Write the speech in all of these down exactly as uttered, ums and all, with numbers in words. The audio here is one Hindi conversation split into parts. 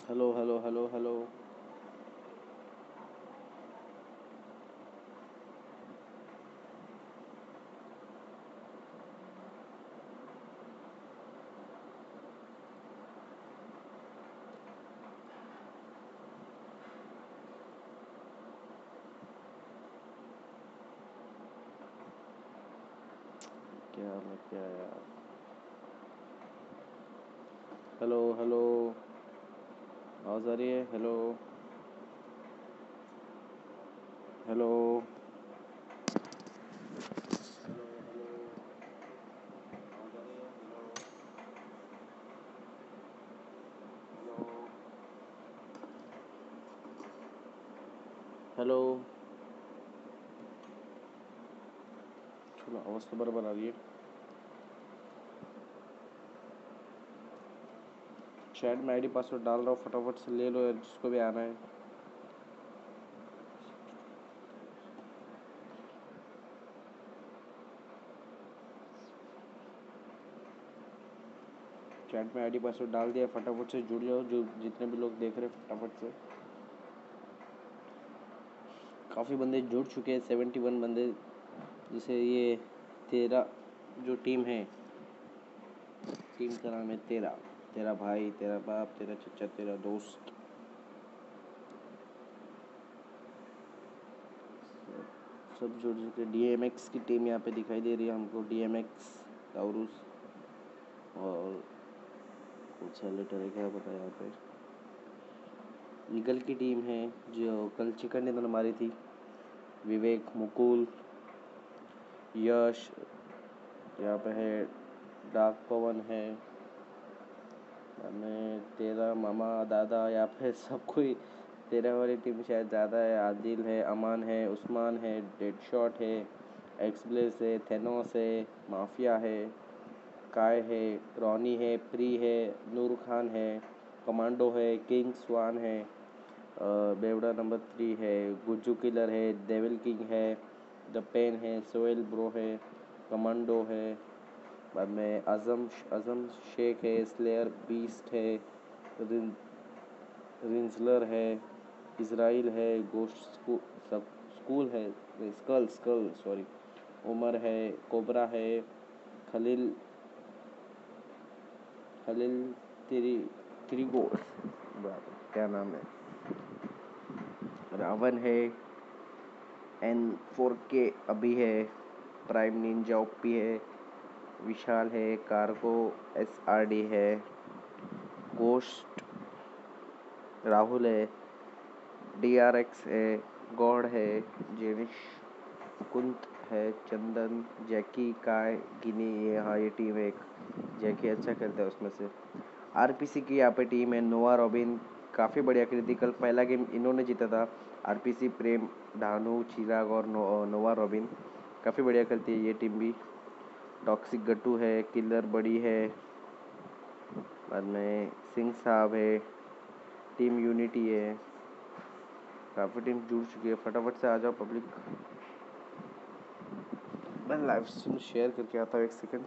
Hello hello hello hello. क्या मैं क्या यार। Hello hello. आवाज़ आ रही है? Hello hello hello hello. आवाज़ आ रही है? Hello hello hello. चलो, आवाज़ तो बराबर आ रही है। चैट में आईडी पासवर्ड डाल रहा हूँ, फटाफट से ले लो यार, जिसको भी आना है। चैट में आईडी पासवर्ड डाल दिया, फटाफट से जुड़ जाओ, जो जितने भी लोग देख रहे हैं फटाफट से। काफ़ी बंदे जुड़ चुके हैं, सेवेंटी वन बंदे। जैसे ये तेरा जो टीम है, टीम का नाम है तेरा। तेरा भाई, तेरा बाप, तेरा चचा, तेरा दोस्त, सब जुड़ चुके। डी एम एक्स की टीम यहाँ पे दिखाई दे रही है हमको। डी एम एक्स, ताउरूस और कुछ सेलेटर है, क्या पता यहाँ पे। ईगल की टीम है जो कल चिकन डिनर मारी थी। विवेक, मुकुल, यश, यहाँ पे है डाक पवन है, मैं तेरा मामा दादा, यहाँ पे सब कोई तेरह वाली टीम शायद ज़्यादा है। आदिल है, अमान है, उस्मान है, डेड शॉट है, एक्सब्लेस है, थेनोस है, माफिया है, काय है, रॉनी है, प्री है, नूर खान है, कमांडो है, किंग स्वान है, बेवड़ा नंबर थ्री है, गुज्जू किलर है, डेविल किंग है, द पेन है, सोहेल ब्रो है, कमांडो है, बाद में आजम आजम शेख है, स्लेयर बीस्ट है, रिन, रिंजलर है, इज़राइल है, गोश्त स्कू, सब स्कूल है, स्कल स्कल सॉरी, उमर है, कोबरा है, खलील खलील तिरी त्रिगोर, क्या नाम है, रावण है, एन फोर के अभी है, प्राइम निंजा ओपी है, विशाल है, कार्गो एस आर डी है, गोश्त राहुल है, डी आर एक्स है, गॉड है, जेनिश कुंत है, चंदन, जैकी, काय, गिनी, ये हाँ ये टीम है एक। जैकी अच्छा खेलता है उसमें से। आरपीसी की यहाँ पे टीम है। नोवा रॉबिन काफ़ी बढ़िया खेली थी कल, पहला गेम इन्होंने जीता था। आरपीसी, प्रेम, डानू, चिराग और नो, नोवा रॉबिन काफ़ी बढ़िया खेलती है ये टीम भी। टॉक्सिक गट्टू है, किलर बड़ी है, बाद में सिंह साहब है, टीम यूनिटी है, काफ़ी टीम जुड़ चुकी है। फटाफट से आ जाओ पब्लिक। मैं लाइव स्ट्रीम शेयर करके आता हूँ, एक सेकंड।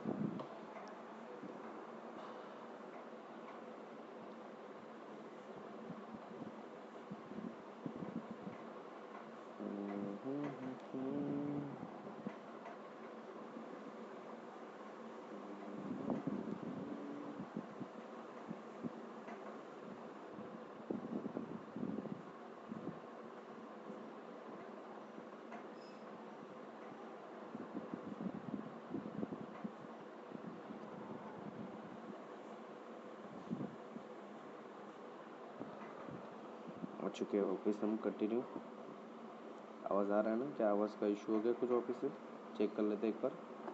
आ चुके हैं ऑफिस हम, कंटिन्यू। आवाज़ आ रहा है ना? क्या आवाज़ का इशू हो गया कुछ ऑफिस से? चेक कर लेते एक बार।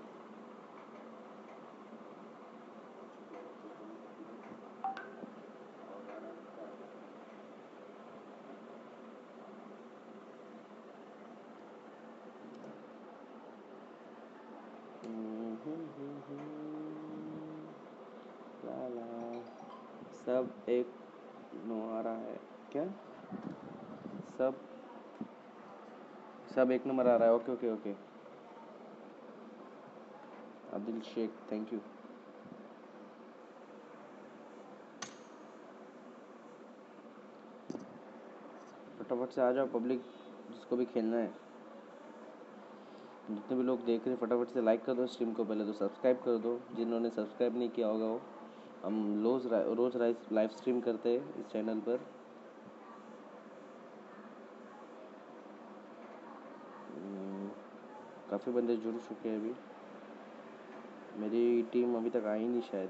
ला ला, सब एक नो आ रहा है क्या? सब सब एक नंबर आ रहा है। Okay okay okay. Adil Shaikh, thank you. फटाफट से आ जाओ पब्लिक, जिसको भी खेलना है। जितने भी लोग देख रहे हैं फटाफट से लाइक कर दो स्ट्रीम को, पहले तो सब्सक्राइब कर दो जिन्होंने सब्सक्राइब नहीं किया होगा वो। हम रोज़ रोज़ लाइव स्ट्रीम करते हैं इस चैनल पर। काफ़ी बंदे जुड़ चुके हैं अभी। मेरी टीम अभी तक आई नहीं शायद।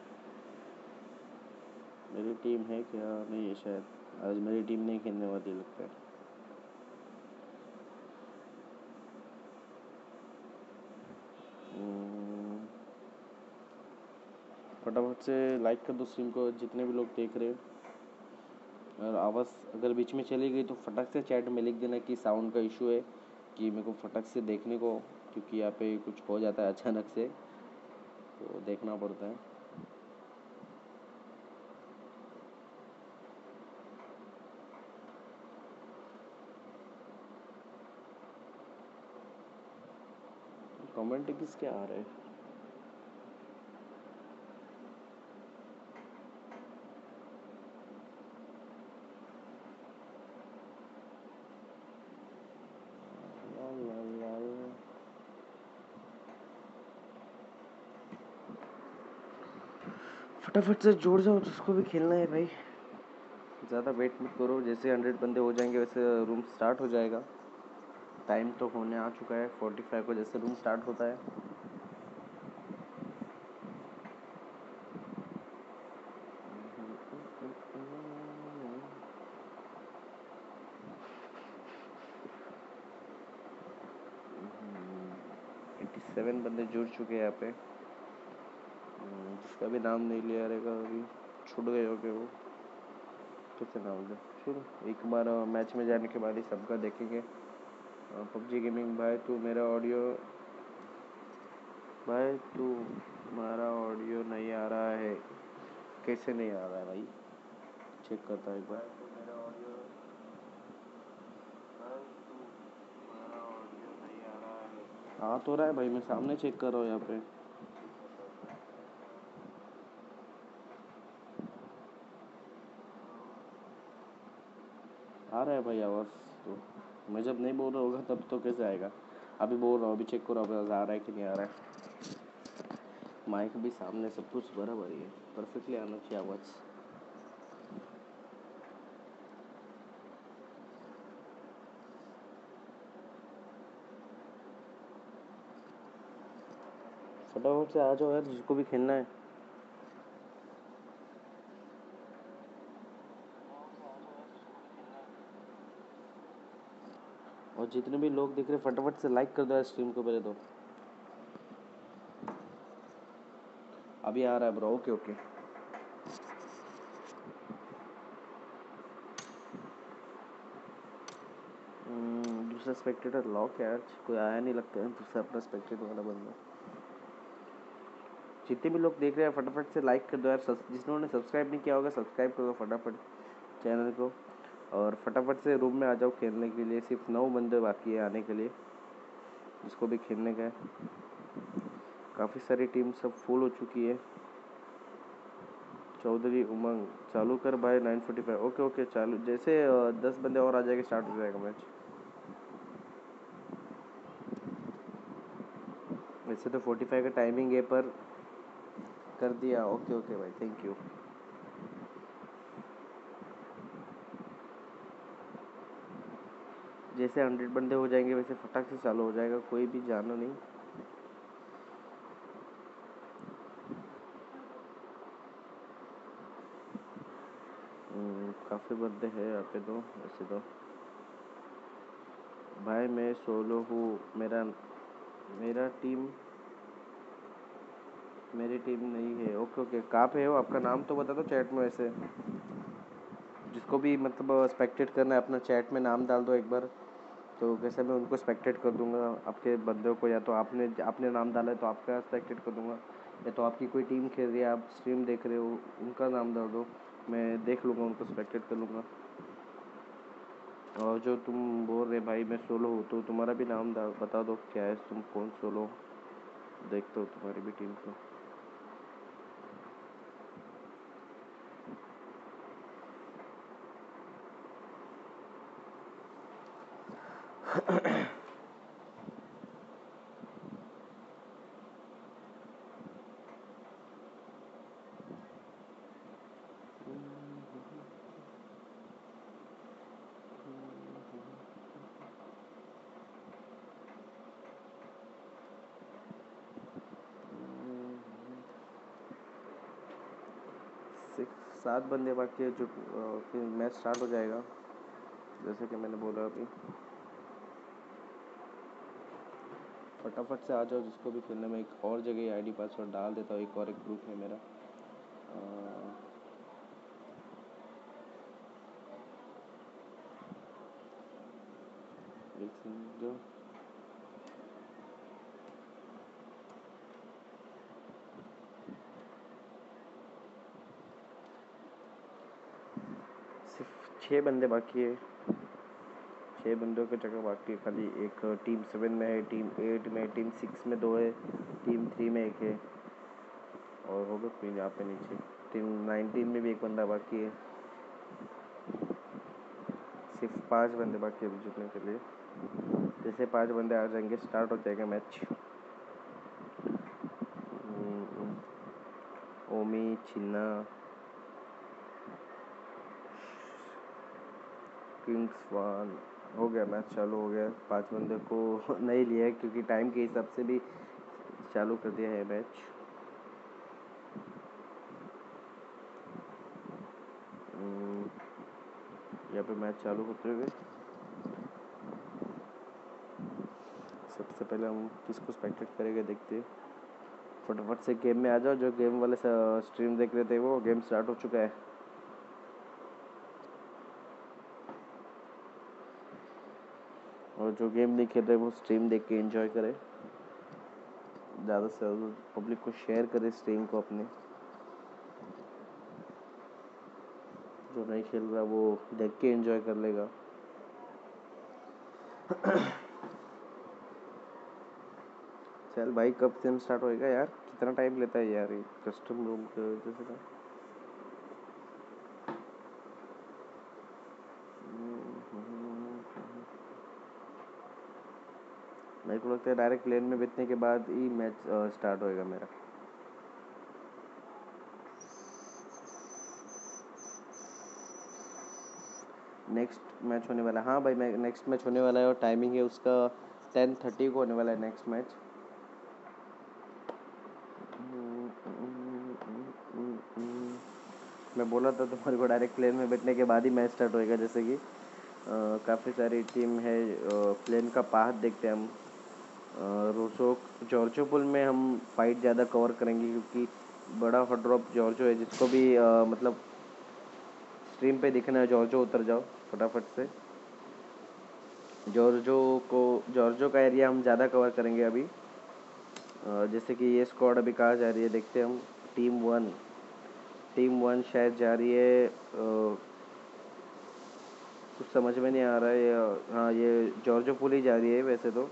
मेरी टीम है क्या? नहीं है शायद। आज मेरी टीम नहीं खेलने वाली लगता है। फटाफट से लाइक कर दो स्ट्रीम को जितने भी लोग देख रहे हैं। और आवाज़ अगर बीच में चली गई तो फटक से चैट में लिख देना कि साउंड का इशू है, कि मेरे को फटक से देखने को, क्योंकि यहाँ पे कुछ हो जाता है अचानक से तो देखना पड़ता है। कमेंट किसके आ रहे हैं? फटाफट से जोड़ जाओ जिसको भी खेलना है भाई। ज़्यादा वेट मत करो, जैसे हंड्रेड बंदे हो जाएंगे वैसे रूम स्टार्ट हो जाएगा। टाइम तो होने आ चुका है, फोर्टी फाइव को जैसे रूम स्टार्ट होता है। एट्टी सेवन बंदे जुड़ चुके हैं यहाँ पे। जिसका भी नाम नहीं लिया रहेगा अभी छूट गए होगे वो। कैसे नाम दे? चलो एक बार मैच में जाने के बाद ही सबका देखेंगे। पबजी गेमिंग भाई तू मेरा ऑडियो भाई तू हमारा ऑडियो नहीं आ रहा है। कैसे नहीं आ रहा है भाई? चेक करता है एक बार। आ तो रहा है भाई, मैं सामने चेक कर रहा हूँ यहाँ पे। आ रहा है भाई आवाज़ तो। मैं जब नहीं बोल रहा होगा तब तो कैसे आएगा? अभी बोल रहा हूँ, अभी चेक करो आवाज़ आ रहा है कि नहीं आ रहा है। माइक भी सामने, सब कुछ बराबर ही है, परफेक्टली आना चाहिए आवाज़। फटाफट से आ जाओ यार जिसको भी खेलना है। और जितने भी लोग देख रहे हैं फटाफट से लाइक कर दो यार स्ट्रीम को पहले तो। अभी आ रहा है ब्रो, ओके ओके। दूसरा स्पेक्टेटर लॉक है यार, कोई आया नहीं लगता है दूसरा अपना स्पेक्टेटर वाला बंदा। जितने भी लोग देख रहे हैं फटाफट से लाइक कर दो यार। जिन्होंने सब्सक्राइब नहीं किया होगा सब्सक्राइब कर दो फटाफट चैनल को। और फटाफट से रूम में आ जाओ खेलने के लिए। सिर्फ नौ बंदे बाकी है आने के लिए, जिसको भी खेलने का है। काफ़ी सारी टीम सब फुल हो चुकी है। चौधरी उमंग चालू कर भाई nine forty five. Okay okay चालू, जैसे दस बंदे और आ जाएंगे स्टार्ट हो जाएगा मैच। वैसे तो फोर्टी फाइव का टाइमिंग है पर कर दिया। ओके ओके भाई, थैंक यू। जैसे हंड्रेड बंदे हो जाएंगे वैसे फटाक से चालू हो जाएगा, कोई भी जाना नहीं। काफ़ी बंदे हैं यहाँ पे तो। वैसे तो भाई मैं सोलो हूँ। मेरा मेरा टीम मेरी टीम नहीं है। ओके ओके कहाँ पे हो? आपका नाम तो बता दो चैट में। वैसे जिसको भी मतलब स्पेक्टेट करना है अपना चैट में नाम डाल दो एक बार, तो कैसे मैं उनको स्पेक्टेट कर दूंगा आपके बंदों को। या तो आपने आपने नाम डाला है तो आपका स्पेक्टेट कर दूंगा, या तो आपकी कोई टीम खेल रही है आप स्ट्रीम देख रहे हो उनका नाम डाल दो, मैं देख लूँगा उनको स्पेक्टेट कर लूँगा। और जो तुम बोल रहे भाई मैं सोलो हूँ, तो तुम्हारा भी नाम बता दो क्या है, तुम कौन सोलो? देखते हो तुम्हारी भी टीम को। सिक्स सात बंदे बाकी है जो फिर मैच स्टार्ट हो जाएगा, जैसे कि मैंने बोला अभी। फटाफट से आ जाओ, जिसको भी खेलने में। एक और जगह आईडी पासवर्ड डाल देता हूँ, एक और एक ग्रुप है मेरा। एक जो सिर्फ छः बंदे बाकी है, छः बंदों की जगह बाकी है खाली। एक टीम सेवन में है, टीम एट में, टीम सिक्स में दो है, टीम थ्री में एक है, और होगा कोई यहाँ पे नीचे। टीम नाइनटीन में भी एक बंदा बाकी है। सिर्फ पांच बंदे बाकी है अभी जीतने के लिए। जैसे पांच बंदे आ जाएंगे स्टार्ट हो जाएगा match. Omi, Chinna, kings one, हो गया मैच चालू हो गया। पांच बंदे को नहीं लिया है क्योंकि टाइम के हिसाब से भी चालू कर दिया है मैच। यहाँ पे मैच चालू होते हुए सबसे पहले हम किसको स्पेक्टेट करेंगे देखते हैं। फटाफट से गेम में आ जाओ, जो गेम वाले स्ट्रीम देख रहे थे वो गेम स्टार्ट हो चुका है। और जो गेम नहीं खेल रहे वो स्ट्रीम देख के एंजॉय करें। ज़्यादा से ज़्यादा पब्लिक को शेयर करें स्ट्रीम को अपने। जो नहीं खेल रहा वो देख के एंजॉय कर लेगा। चल भाई, कब गेम स्टार्ट होएगा यार? कितना टाइम लेता है यार ये कस्टम रूम के वजह से ना। मेरे को लगता है डायरेक्ट प्लेन में बैठने के बाद ही मैच स्टार्ट होएगा मेरा। नेक्स्ट मैच होने वाला है, हाँ भाई, मैं नेक्स्ट मैच होने वाला है और टाइमिंग है उसका टेन थर्टी को होने वाला है नेक्स्ट मैच। मैं बोला था तुम्हारे को डायरेक्ट प्लेन में बैठने के बाद ही मैच स्टार्ट होएगा। जैसे कि काफ़ी सारी टीम है। प्लेन का पाथ देखते हैं हम। रोसोक जॉर्जोपुल में हम फाइट ज़्यादा कवर करेंगे क्योंकि बड़ा हॉट ड्रॉप जॉर्जो है। जिसको भी आ, मतलब स्ट्रीम पे दिखना है जॉर्जो उतर जाओ फटाफट से। जॉर्जो को जॉर्जो का एरिया हम ज़्यादा कवर करेंगे अभी। आ, जैसे कि ये स्क्वाड अभी कहाँ जा रही है देखते हैं हम। टीम वन टीम वन शायद जा रही है, आ, कुछ समझ में नहीं आ रहा है। हाँ, ये जॉर्जो पुल ही जा रही है वैसे तो।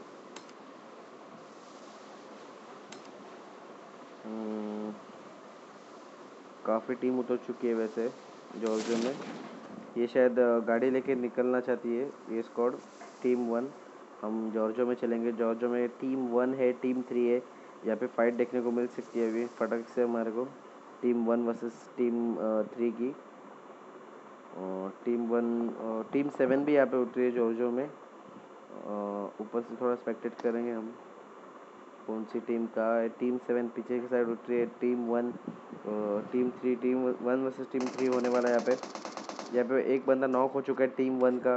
काफ़ी टीम उतर चुकी है वैसे जॉर्जो में। ये शायद गाड़ी लेके निकलना चाहती है ये स्क्वाड। टीम वन हम जॉर्जो में चलेंगे। जॉर्जो में टीम वन है, टीम थ्री है। यहाँ पे फाइट देखने को मिल सकती है अभी फटक से हमारे को। Team one versus team three की। और टीम वन टीम सेवन भी यहाँ पे उतरी है जॉर्जो में। ऊपर से थोड़ा स्पेक्टेट करेंगे हम कौन सी टीम का है। टीम सेवन पीछे की साइड उतरी है। Team one team three team one versus team three होने वाला है यहाँ पे। यहाँ पे एक बंदा नॉक हो चुका है टीम वन का।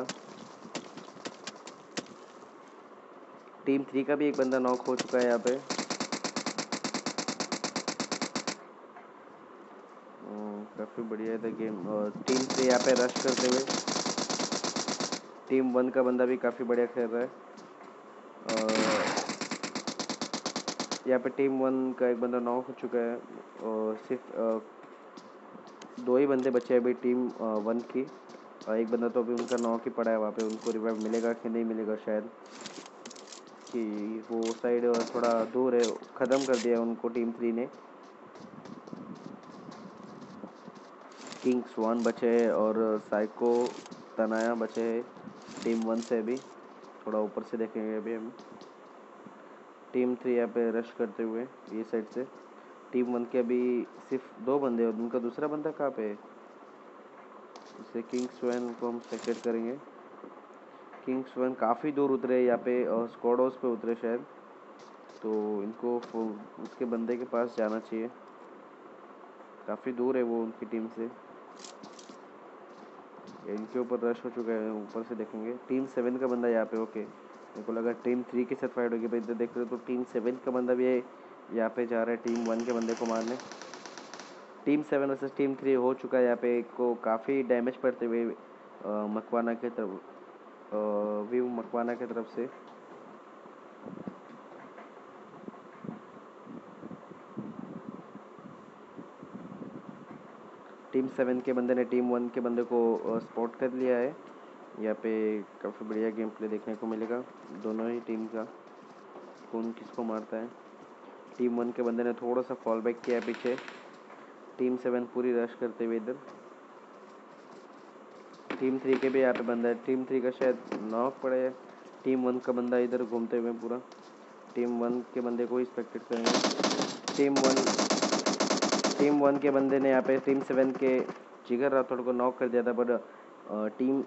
टीम थ्री का भी एक बंदा नॉक हो चुका है यहाँ पे। काफ़ी बढ़िया है गेम। और टीम थ्री यहाँ पे रश करते हुए टीम वन का बंदा भी काफ़ी बढ़िया खेल रहा है। और यहाँ पे टीम वन का एक बंदा नॉक हो चुका है और सिर्फ दो ही बंदे बचे हैं अभी टीम वन की। और एक बंदा तो अभी उनका नॉक ही पड़ा है वहाँ पे। उनको रिवाइव मिलेगा कि नहीं मिलेगा, शायद कि वो साइड थोड़ा दूर है। ख़त्म कर दिया उनको टीम थ्री ने। किंग्स वन बचे हैं और साइको तनाया बचे हैं टीम वन से भी। थोड़ा ऊपर से देखेंगे अभी हम। टीम थ्री यहाँ पे रश करते हुए ये साइड से। टीम वन के अभी सिर्फ दो बंदे हैं, उनका दूसरा बंदा कहाँ पे है? इसे किंग्स वन को हम सेकेंड करेंगे। किंग्स वन काफ़ी दूर उतरे यहाँ पे, स्क्वाड हाउस पे उतरे शायद, तो इनको उसके बंदे के पास जाना चाहिए। काफ़ी दूर है वो उनकी टीम से। इनके ऊपर रश हो चुका है, ऊपर से देखेंगे। टीम सेवन का बंदा यहाँ पे, ओके। मेरे को लगा टीम थ्री के साथ फाइट होगी, भाई इधर देख रहे हो तो टीम सेवन का बंदा भी है यहाँ पे जा रहा है टीम वन के बंदे को मारने। Team seven versus team three हो चुका है यहाँ पे, को काफ़ी डैमेज पड़ते हुए मकवाना की तरफ, व्यू मकवाना की तरफ से। टीम सेवन के बंदे ने टीम वन के बंदे को स्पॉट कर लिया है। यहाँ पे काफ़ी बढ़िया गेम प्ले देखने को मिलेगा दोनों ही टीम का, कौन किसको मारता है। टीम वन के बंदे ने थोड़ा सा फॉल बैक किया है पीछे। टीम सेवन पूरी रश करते हुए इधर। टीम थ्री के भी यहाँ पे बंदा है, टीम थ्री का शायद नॉक पड़ा है। टीम वन का बंदा इधर घूमते हुए पूरा टीम वन के बंदे को ही स्पेक्टेट करेंगे। टीम वन टीम वन के बंदे ने यहाँ पे टीम सेवन के जिगर राठौड़ को नॉक कर दिया था, but team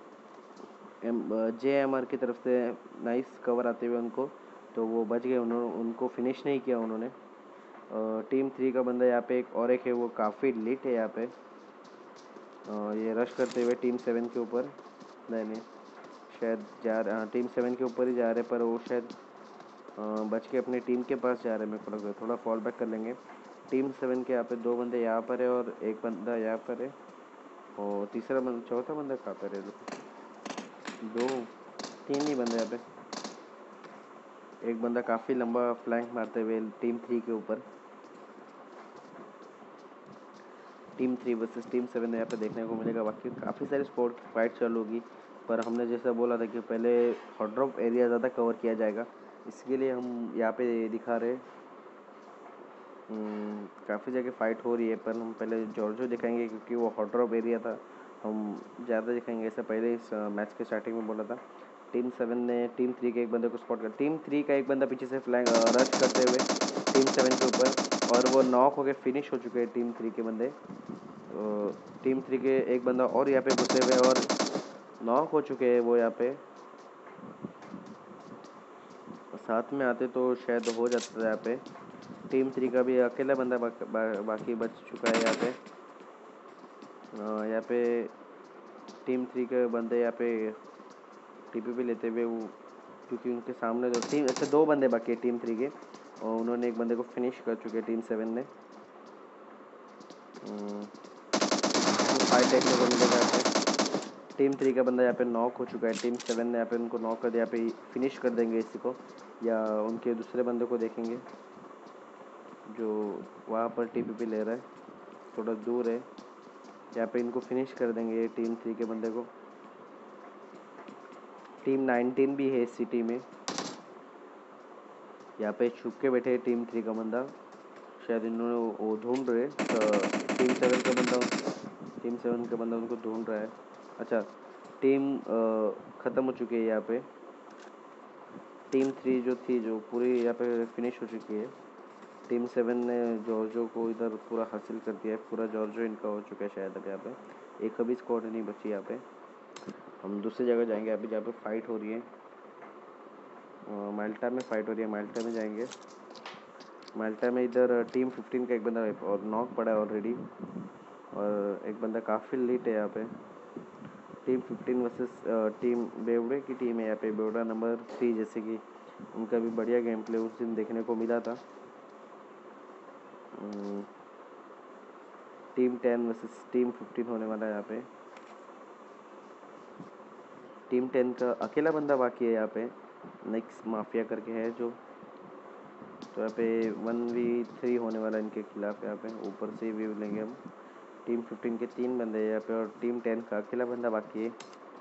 J M R की तरफ से नाइस कवर आते हुए उनको, तो वो बच गए, उन्होंने उनको फिनिश नहीं किया उन्होंने। टीम थ्री का बंदा यहाँ पे एक और एक है, वो काफ़ी लिट है यहाँ पे। आ, ये रश करते हुए टीम सेवन के ऊपर, नहीं नहीं शायद जा रहे, हाँ टीम सेवन के ऊपर ही जा रहे, पर वो शायद बच के अपनी टीम के पास जा रहे हैं। मेरे को लग रहा है थोड़ा फॉल बैक कर लेंगे। टीम सेवन के यहाँ पे दो बंदे यहाँ पर है और एक बंदा यहाँ पर है, और तीसरा बंदा चौथा बंदा कहाँ पर है? दो तीन ही बंदे यहाँ पे। एक बंदा काफ़ी लंबा फ्लैंक मारते हुए टीम थ्री के ऊपर। Team three versus team seven यहाँ पे देखने को मिलेगा। बाकी काफ़ी सारी स्पोर्ट फाइट चालू होगी, पर हमने जैसा बोला था कि पहले हॉट ड्रॉप एरिया ज़्यादा कवर किया जाएगा, इसके लिए हम यहाँ पे दिखा रहे। काफ़ी जगह फ़ाइट हो रही है, पर हम पहले जॉर्जो दिखाएंगे क्योंकि वो हॉट ड्रॉप एरिया था, हम ज़्यादा दिखाएंगे। ऐसा पहले इस मैच के स्टार्टिंग में बोला था। टीम सेवन ने टीम थ्री के एक बंदे को स्पॉट कर, टीम थ्री का एक बंदा पीछे से फ्लैंक रश करते हुए टीम सेवन के ऊपर, और वो नॉक होकर फिनिश हो चुके हैं टीम थ्री के बंदे। तो टीम थ्री के एक बंदा और यहाँ पे घुसे हुए और नॉक हो चुके हैं वो यहाँ पे। साथ में आते तो शायद हो जाता था यहाँ पे। टीम थ्री का भी अकेला बंदा बा, बा, बाकी बच चुका है यहाँ पे। यहाँ पे टीम थ्री के बंदे यहाँ पे टीपीपी लेते हुए, वो क्योंकि उनके सामने जो टीम ऐसे दो बंदे बाकी है टीम थ्री के, और उन्होंने एक बंदे को फिनिश कर चुके हैं टीम सेवन ने। फाइट देखने को मिलेगा यहाँ पे। टीम थ्री का बंदा यहाँ पे नॉक हो चुका है, टीम सेवन ने यहाँ पे उनको नॉक कर दिया, यहाँ पे फिनिश कर देंगे इसी को, या उनके दूसरे बंदे को देखेंगे जो वहाँ पर टीपीपी ले रहा है, थोड़ा दूर है। यहाँ पे इनको फिनिश कर देंगे टीम थ्री के बंदे को। टीम नाइनटीन भी है इस सिटी में, यहाँ पे छुप के बैठे टीम थ्री का बंदा, शायद इन्होंने वो ढूंढ रहे। तो टीम सेवन का बंदा टीम सेवन का बंदा उनको ढूंढ रहा है। अच्छा, टीम ख़त्म हो चुकी है यहाँ पे। टीम थ्री जो थी जो पूरी यहाँ पे फिनिश हो चुकी है। टीम सेवन ने जॉर्जो को इधर पूरा हासिल कर दिया है, पूरा जॉर्जो इनका हो चुका है शायद। अब यहाँ पे एक अभी स्क्वाड नहीं बची यहाँ पे। हम दूसरी जगह जाएंगे अभी जहाँ पे फाइट हो रही है, माल्टा में फाइट हो रही है, माल्टा में जाएंगे। माल्टा में इधर टीम फिफ्टीन का एक बंदा और नॉक पड़ा है ऑलरेडी, और एक बंदा काफ़ी लीट है यहाँ पे। टीम फिफ्टीन वर्सेस टीम बेवड़े की टीम है यहाँ पे, बेवड़ा नंबर थ्री, जैसे कि उनका भी बढ़िया गेम प्ले उस दिन देखने को मिला था। Team ten versus team fifteen होने वाला है यहाँ पे। टीम टेन का अकेला बंदा बाकी है यहाँ पे, नेक्स्ट माफिया करके है जो, तो यहाँ पे वन वी थ्री होने वाला है इनके खिलाफ। यहाँ पे ऊपर से व्यू लेंगे हम। टीम फिफ्टीन के तीन बंदे हैं यहाँ पे, और टीम टेन का अकेला बंदा बाकी है।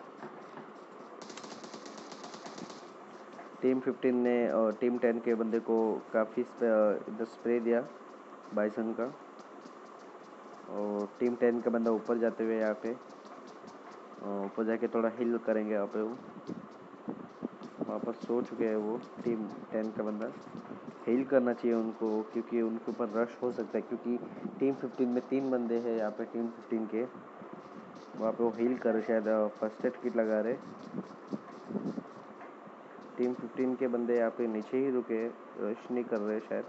टीम फिफ्टीन ने और टीम टेन के बंदे को काफ़ी इधर स्प्रे दिया बाइसन का, और टीम टेन का बंदा ऊपर जाते हुए यहाँ पे ऊपर जाके थोड़ा हिल करेंगे यहाँ पे वो। वापस सो चुके हैं वो टीम टेन का बंदा। हील करना चाहिए उनको क्योंकि उनके ऊपर रश हो सकता है, क्योंकि टीम फिफ्टीन में तीन बंदे हैं यहाँ पे टीम फिफ्टीन के। वहाँ पे वो हील कर शायद फर्स्ट एड किट लगा रहे। टीम फिफ्टीन के बंदे यहाँ पे नीचे ही रुके, रश नहीं कर रहे शायद।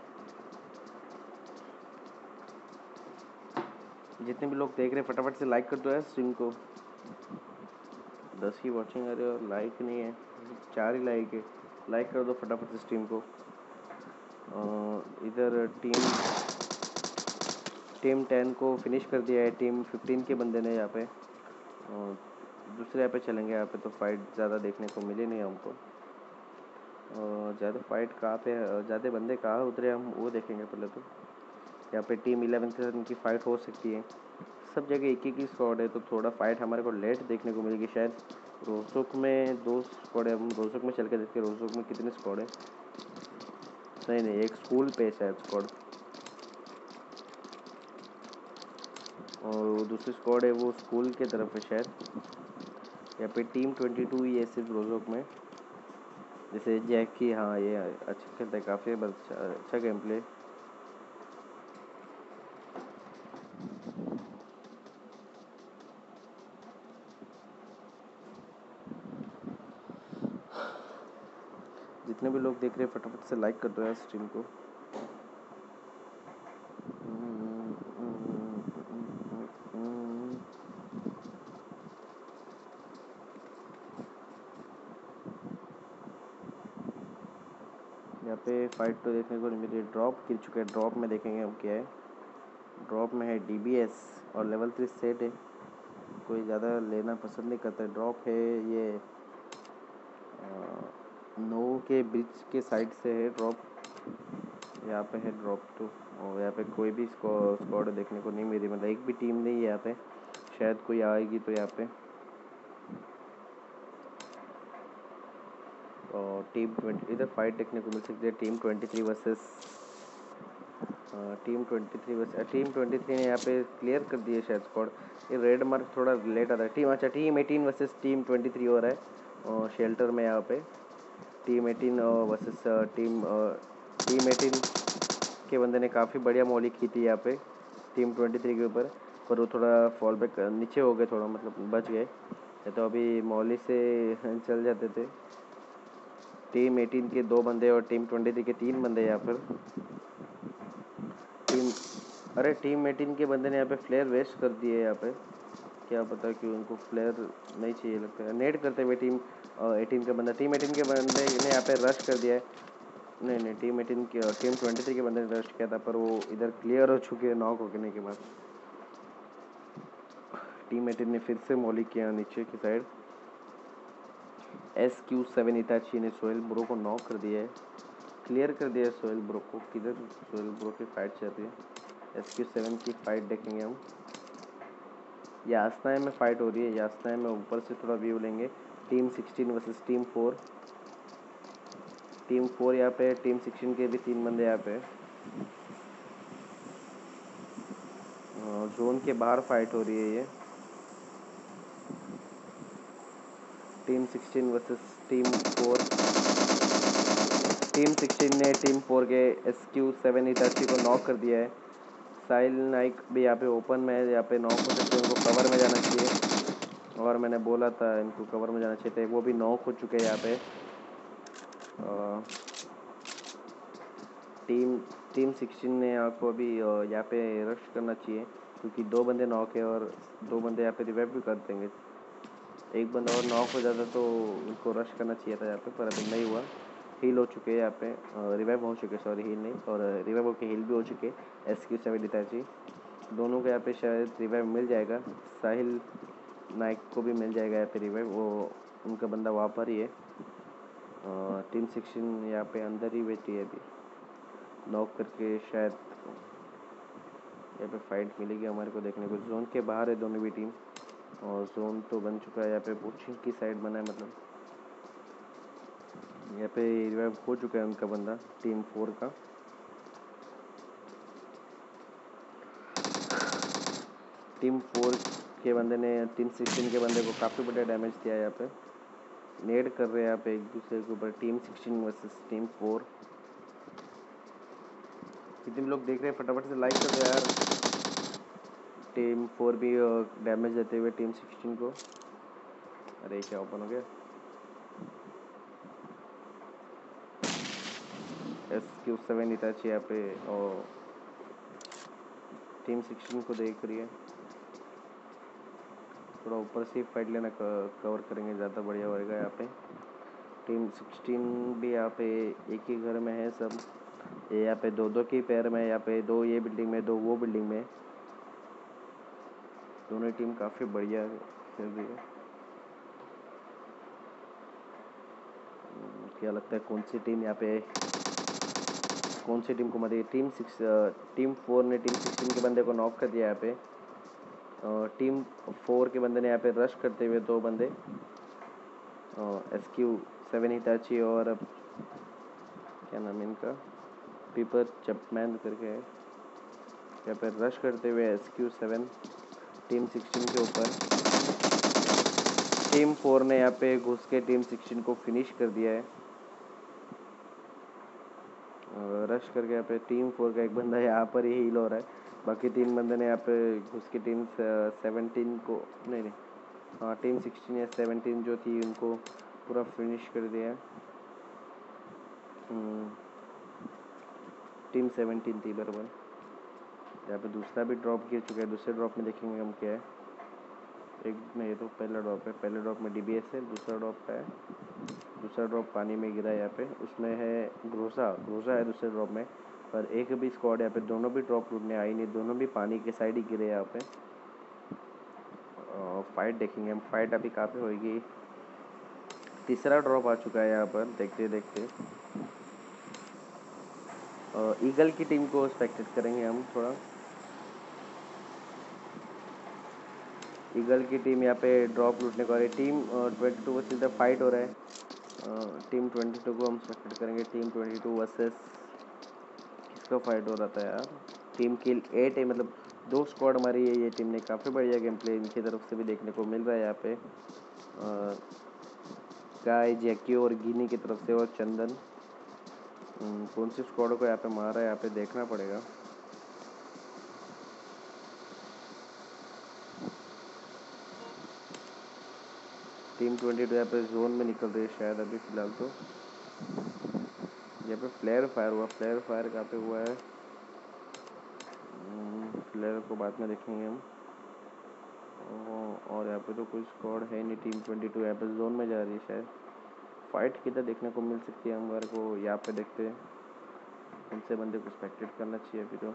जितने भी लोग देख रहे हैं फटाफट से लाइक कर दो यार स्ट्रीम को। दस की वॉचिंग आ रही है और लाइक नहीं है, चार ही लाइक है। लाइक कर दो फटाफट से स्ट्रीम को। इधर टीम टीम टेन को फिनिश कर दिया है टीम फिफ्टीन के बंदे ने यहाँ पे। और दूसरे यहाँ पे चलेंगे। यहाँ पे तो फाइट ज़्यादा देखने को मिली नहीं हमको। ज़्यादा फाइट कहाँ पे, ज़्यादा बंदे कहाँ उतरे हम वो देखेंगे पहले तो। यहाँ पे टीम इलेवन के साथ इनकी फ़ाइट हो सकती है। सब जगह एक एक ही स्क्वाड है तो थोड़ा फाइट हमारे को लेट देखने को मिलेगी शायद। रोसोक में दो स्क्वाड है, हम रोसोक में चल के देखते हैं रोसोक में कितने स्क्वाड है। नहीं नहीं एक स्कूल पे शायद स्क्वाड, और दूसरी स्क्वाड है वो स्कूल के तरफ है शायद। यहाँ पे टीम ट्वेंटी टू ही है सिर्फ रोजोक में। जैसे जैकी, हाँ ये अच्छा खेलता है, काफ़ी अच्छा अच्छा गेम प्ले। जितने भी लोग देख रहे हैं फटाफट से लाइक कर दो यार स्ट्रीम को। यहाँ पे फाइट तो देखने को नहीं मिली। ड्रॉप गिर चुका है, ड्रॉप में देखेंगे हम क्या है। ड्रॉप में है डीबीएस और लेवल थ्री सेट है। कोई ज़्यादा लेना पसंद नहीं करता। ड्रॉप है ये नो के ब्रिज के साइड से है ड्रॉप। यहाँ पे है ड्रॉप तो, और यहाँ पे कोई भी स्क्वाड देखने को नहीं मिली, मतलब एक भी टीम नहीं है यहाँ पे। शायद कोई आएगी तो यहाँ पे। और टीम ट्वेंटी इधर फाइट देखने को मिल सकती है। Team twenty three versus team twenty three versus team twenty three ने यहाँ पे क्लियर कर दिए शायद स्क्वाड। ये रेड मार्क थोड़ा लेट आता है। टीम अच्छा team eighteen versus team twenty three हो रहा है और शेल्टर में यहाँ पे। Team eighteen versus team team eighteen के बंदे ने काफ़ी बढ़िया मॉली की थी यहाँ पे टीम ट्वेंटी थ्री के ऊपर, पर वो थोड़ा फॉल बैक नीचे हो गए, थोड़ा मतलब बच गए, तो अभी मॉली से चल जाते थे। टीम एटीन के दो बंदे और टीम ट्वेंटी थ्री के तीन बंदे यहाँ पर। टीम अरे टीम एटीन के बंदे ने यहाँ पे फ्लेयर वेस्ट कर दिए यहाँ पे। क्या पता कि उनको फ्लेयर नहीं चाहिए लगता है। नेट करते हुए टीम एटीन का बंदा टीम एटीन के बंदे ने यहाँ पे रश कर दिया है। नहीं नहीं टीम एटीन के टीम ट्वेंटी थ्री के बंदे ने रश किया था, पर वो इधर क्लियर हो चुके हैं नॉक होने के बाद। टीम एटीन ने फिर से मॉली किया नीचे की side. S Q seven Itachi ने सोहेल ब्रो को नॉक कर दिया है, क्लियर कर दिया है सोहेल ब्रो को। किधर सोहेल ब्रो की फाइट चल रही है। एस क्यू सेवन की फाइट देखेंगे हम। यास्नाए में फाइट हो रही है। यास्नाए में ऊपर से थोड़ा व्यू लेंगे। Team sixteen versus team four. Team four यहाँ पे, टीम सिक्सटीन के भी तीन बंदे यहाँ पे। जोन के बाहर फाइट हो रही है ये। Team sixteen versus team four. Team sixteen ने टीम फोर के एस क्यू सेवन इताची को नॉक कर दिया है। साहिल नाइक भी यहाँ पे ओपन में है, यहाँ पे नॉक हो सकते हैं, उनको कवर में जाना चाहिए। और मैंने बोला था इनको कवर में जाना चाहिए था, वो भी नॉक हो चुके हैं यहाँ पे। आ, टीम टीम सिक्सटीन ने आपको अभी यहाँ पे रश करना चाहिए क्योंकि दो बंदे नॉक है और दो बंदे यहाँ पे रिवाइव भी कर देंगे। एक बंदा और नॉक हो जाता तो उनको रश करना चाहिए था यहाँ पे, पर अभी नहीं हुआ। हील हो चुके हैं यहाँ पे, रिवाइव हो चुके, सॉरी हील नहीं, और रिवाइव होके हील भी हो चुके। एस क्यू सेवन इताची दोनों को यहाँ पे शायद रिवाइव मिल जाएगा। साहिल नाइक को भी मिल जाएगा यहाँ पे रिवाइव, वो उनका बंदा वहाँ पर ही है। टीम सिक्सटीन यहाँ पे अंदर ही बैठी है अभी, नॉक करके शायद यहाँ पे फाइट मिलेगी हमारे को देखने को। जोन के बाहर है दोनों भी टीम, और जोन तो बन चुका है यहाँ पे, पुशिंग की साइड बना है, मतलब यहाँ पे रिवाइव हो चुका है उनका बंदा टीम फोर का। टीम फोर के बंदे ने टीम सिक्सटीन के बंदे को काफ़ी बड़ा डैमेज दिया है यहाँ पे। नेड कर रहे हैं यहाँ पे एक दूसरे के ऊपर। Team sixteen versus team four. कितने लोग देख रहे हैं फटाफट से लाइक कर दो यार। टीम फोर भी डैमेज देते हुए टीम सिक्सटीन को। अरे क्या ओपन हो गया। एस क्यू सेवन इताची यहाँ पे और टीम सिक्सटीन को देख रही है। थोड़ा ऊपर से फाइट लेना कवर करेंगे, ज़्यादा बढ़िया होएगा यहाँ पे। टीम सिक्सटीन भी यहाँ पे एक ही घर में है सब। ये यहाँ पे दो दो के पैर में, यहाँ पे दो ये बिल्डिंग में, दो वो बिल्डिंग में। दोनों टीम काफ़ी बढ़िया खेल रही है। क्या लगता है कौन सी टीम यहाँ पे, कौन सी टीम को मरी? टीम सिक्स टीम फोर ने टीम सिक्सटीन के बंदे को नॉक कर दिया यहाँ पे। टीम फोर के बंदे ने यहाँ पे रश करते हुए दो बंदे एस क्यू सेवन हिटाची और क्या नाम है इनका, पीपर चैपमैन करके है, यहाँ पे रश करते हुए S Q seven team sixteen के ऊपर। टीम फोर ने यहाँ पे घुस के टीम सिक्सटीन को फिनिश कर दिया है। रश करके यहाँ पे टीम फोर का एक बंदा यहाँ पर ही हील हो रहा है, बाकी तीन बंदे ने यहाँ पे घुस के टीम सेवनटीन को, नहीं नहीं हाँ टीम सिक्सटीन या सेवनटीन जो थी उनको पूरा फिनिश कर दिया है। टीम सेवनटीन थी बराबर। यहाँ पे दूसरा भी ड्रॉप गिर चुका है। दूसरे ड्रॉप में देखेंगे हम क्या है। एक नहीं तो पहला ड्रॉप है, पहले ड्रॉप में डीबीएस है, दूसरा ड्रॉप है, दूसरा ड्रॉप पानी में गिरा है यहाँ पे, उसमें है ग्रोजा ग्रोजा है दूसरे ड्रॉप में। पर एक भी स्क्वाड यहाँ पे, दोनों भी ड्रॉप लूटने आई नहीं, दोनों भी पानी के साइड ही गिरे यहाँ पे। फाइट देखेंगे हम, फाइट अभी कहाँ पे होगी। तीसरा ड्रॉप आ चुका है यहाँ पर, देखते देखते ईगल की टीम को एक्सपेक्टेड करेंगे हम थोड़ा। ईगल की टीम यहाँ पे ड्रॉप लूटने को आ रही है। Team twenty two versus the fight हो रहा है। टीम ट्वेंटी टू को हम एक्सपेक्टेड करेंगे। टीम ट्वेंटी टू वर्सेस किसका फाइट हो रहा था यार। टीम किल एट है, मतलब दो स्क्वाड मारी है ये टीम ने। काफ़ी बढ़िया गेम प्ले इनकी तरफ से भी देखने को मिल रहा है यहाँ पे। गाय जैकी और गिनी की तरफ से, और चंदन कौन सी स्क्वाड को यहाँ पे मारा है यहाँ पे देखना पड़ेगा। टीम ट्वेंटी टू यहाँ पे जोन में निकल रही है शायद अभी फ़िलहाल तो। यहाँ पे फ्लेयर फायर हुआ, फ्लेयर फायर कहाँ पे हुआ है, फ्लेयर को बाद में देखेंगे हम। और यहाँ पे तो कोई स्क्वाड है नहीं। टीम ट्वेंटी टू यहाँ पे जोन में जा रही है शायद। फाइट किधर देखने को मिल सकती है हमारे को, यहाँ पे देखते हैं कौन से बंदे को एक्सपेक्टेड करना चाहिए अभी। तो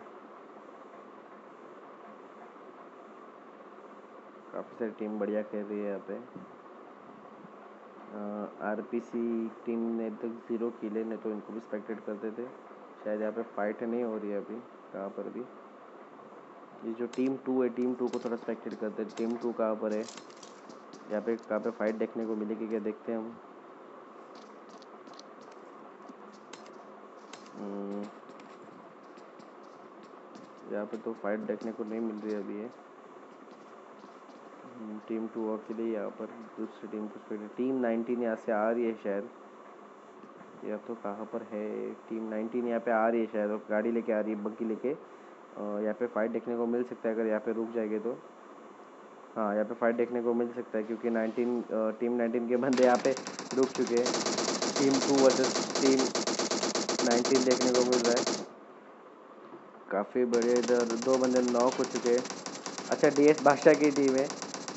काफ़ी सारी टीम बढ़िया खेल रही है यहाँ पे। आरपीसी टीम ने तक ज़ीरो किले ने तो इनको भी एक्सपेक्टेड करते थे शायद। यहाँ पे फाइट नहीं हो रही है अभी कहाँ पर भी। ये जो टीम टू है, टीम टू को थोड़ा एक्सपेक्टेड करते हैं। टीम टू कहाँ पर है, यहाँ पे कहाँ पे फाइट देखने को मिलेगी क्या, देखते हैं हम। यहाँ पे तो फाइट देखने को नहीं मिल रही है अभी है। टीम टू अकेले यहाँ पर दूसरी टीम को, टीम नाइनटीन यहाँ से आ रही है शायद, या तो कहाँ पर है। टीम नाइनटीन यहाँ पे आ रही है शायद, और गाड़ी लेके आ रही है, बग्गी लेके। यहाँ पे फाइट देखने को मिल सकता है अगर यहाँ पे रुक जाएंगे तो। हाँ यहाँ पे फाइट देखने को मिल सकता है क्योंकि नाइनटीन टीम नाइनटीन के बंदे यहाँ पे रुक चुके हैं। Team two versus team nineteen देखने को मिल रहा है। काफ़ी बड़े इधर दो बंदे नॉक हो चुके हैं। अच्छा डीएस बादशाह की टीम है।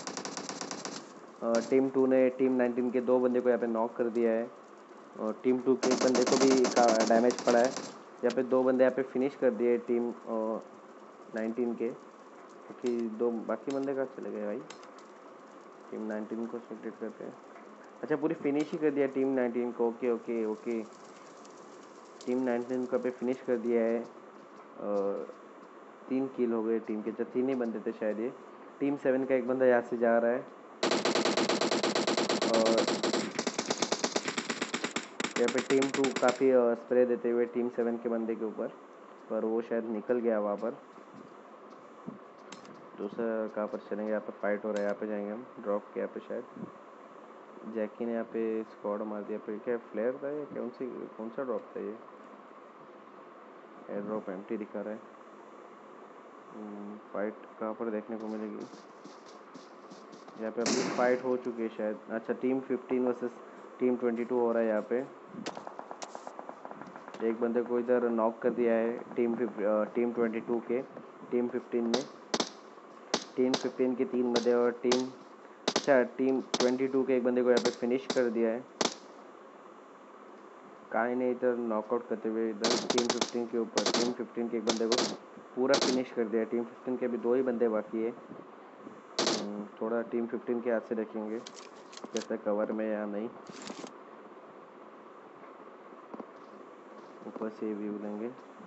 टीम टू ने टीम नाइनटीन के दो बंदे को यहाँ पे नॉक कर दिया है, और टीम टू के एक बंदे को भी डैमेज पड़ा है। यहाँ पे दो बंदे यहाँ पे फिनिश कर दिए टीम नाइनटीन के, क्योंकि दो बाकी बंदे कहाँ चले गए भाई। टीम नाइनटीन को सेलेक्ट करते हैं। अच्छा पूरी फिनिश ही कर दिया टीम नाइनटीन को। Okay okay okay team nineteen को पे फिनिश कर दिया है। और तीन किल हो गए टीम के, जब तीन ही बंदे थे शायद ये। टीम सेवन का एक बंदा यहाँ से जा रहा है, और यहाँ पे टीम टू काफ़ी स्प्रे देते हुए टीम सेवन के बंदे के ऊपर, पर वो शायद निकल गया वहाँ पर। दूसरा कहाँ पर चलेंगे, यहाँ पर फाइट हो रहा है, यहाँ पे जाएंगे हम ड्रॉप के यहाँ पे शायद। जैकी ने यहाँ पे स्क्वाड मार दिया। पे क्या फ्लेयर था या कौन सी कौन सा ड्रॉप था ये? एयर ड्रॉप एम्प्टी दिखा रहा है। फाइट कहाँ पर देखने को मिलेगी? यहाँ पे अभी फाइट हो चुकी है शायद। अच्छा, team fifteen versus team twenty two हो रहा है यहाँ पे। एक बंदे को इधर नॉक कर दिया है टीम टीम ट्वेंटी टू के। टीम फिफ्टीन ने टीम फिफ्टीन के तीन बंदे और टीम अच्छा टीम ट्वेंटी टू के एक बंदे को यहाँ पे फिनिश कर दिया है। काई ने इधर नॉकआउट करते हुए इधर टीम फिफ्टीन के ऊपर टीम फिफ्टीन के एक बंदे को पूरा फिनिश कर दिया। टीम फिफ्टीन के अभी दो ही बंदे बाकी है। थोड़ा टीम फिफ्टीन के हाथ से देखेंगे जैसे कवर में या नहीं, ऊपर से व्यू लेंगे।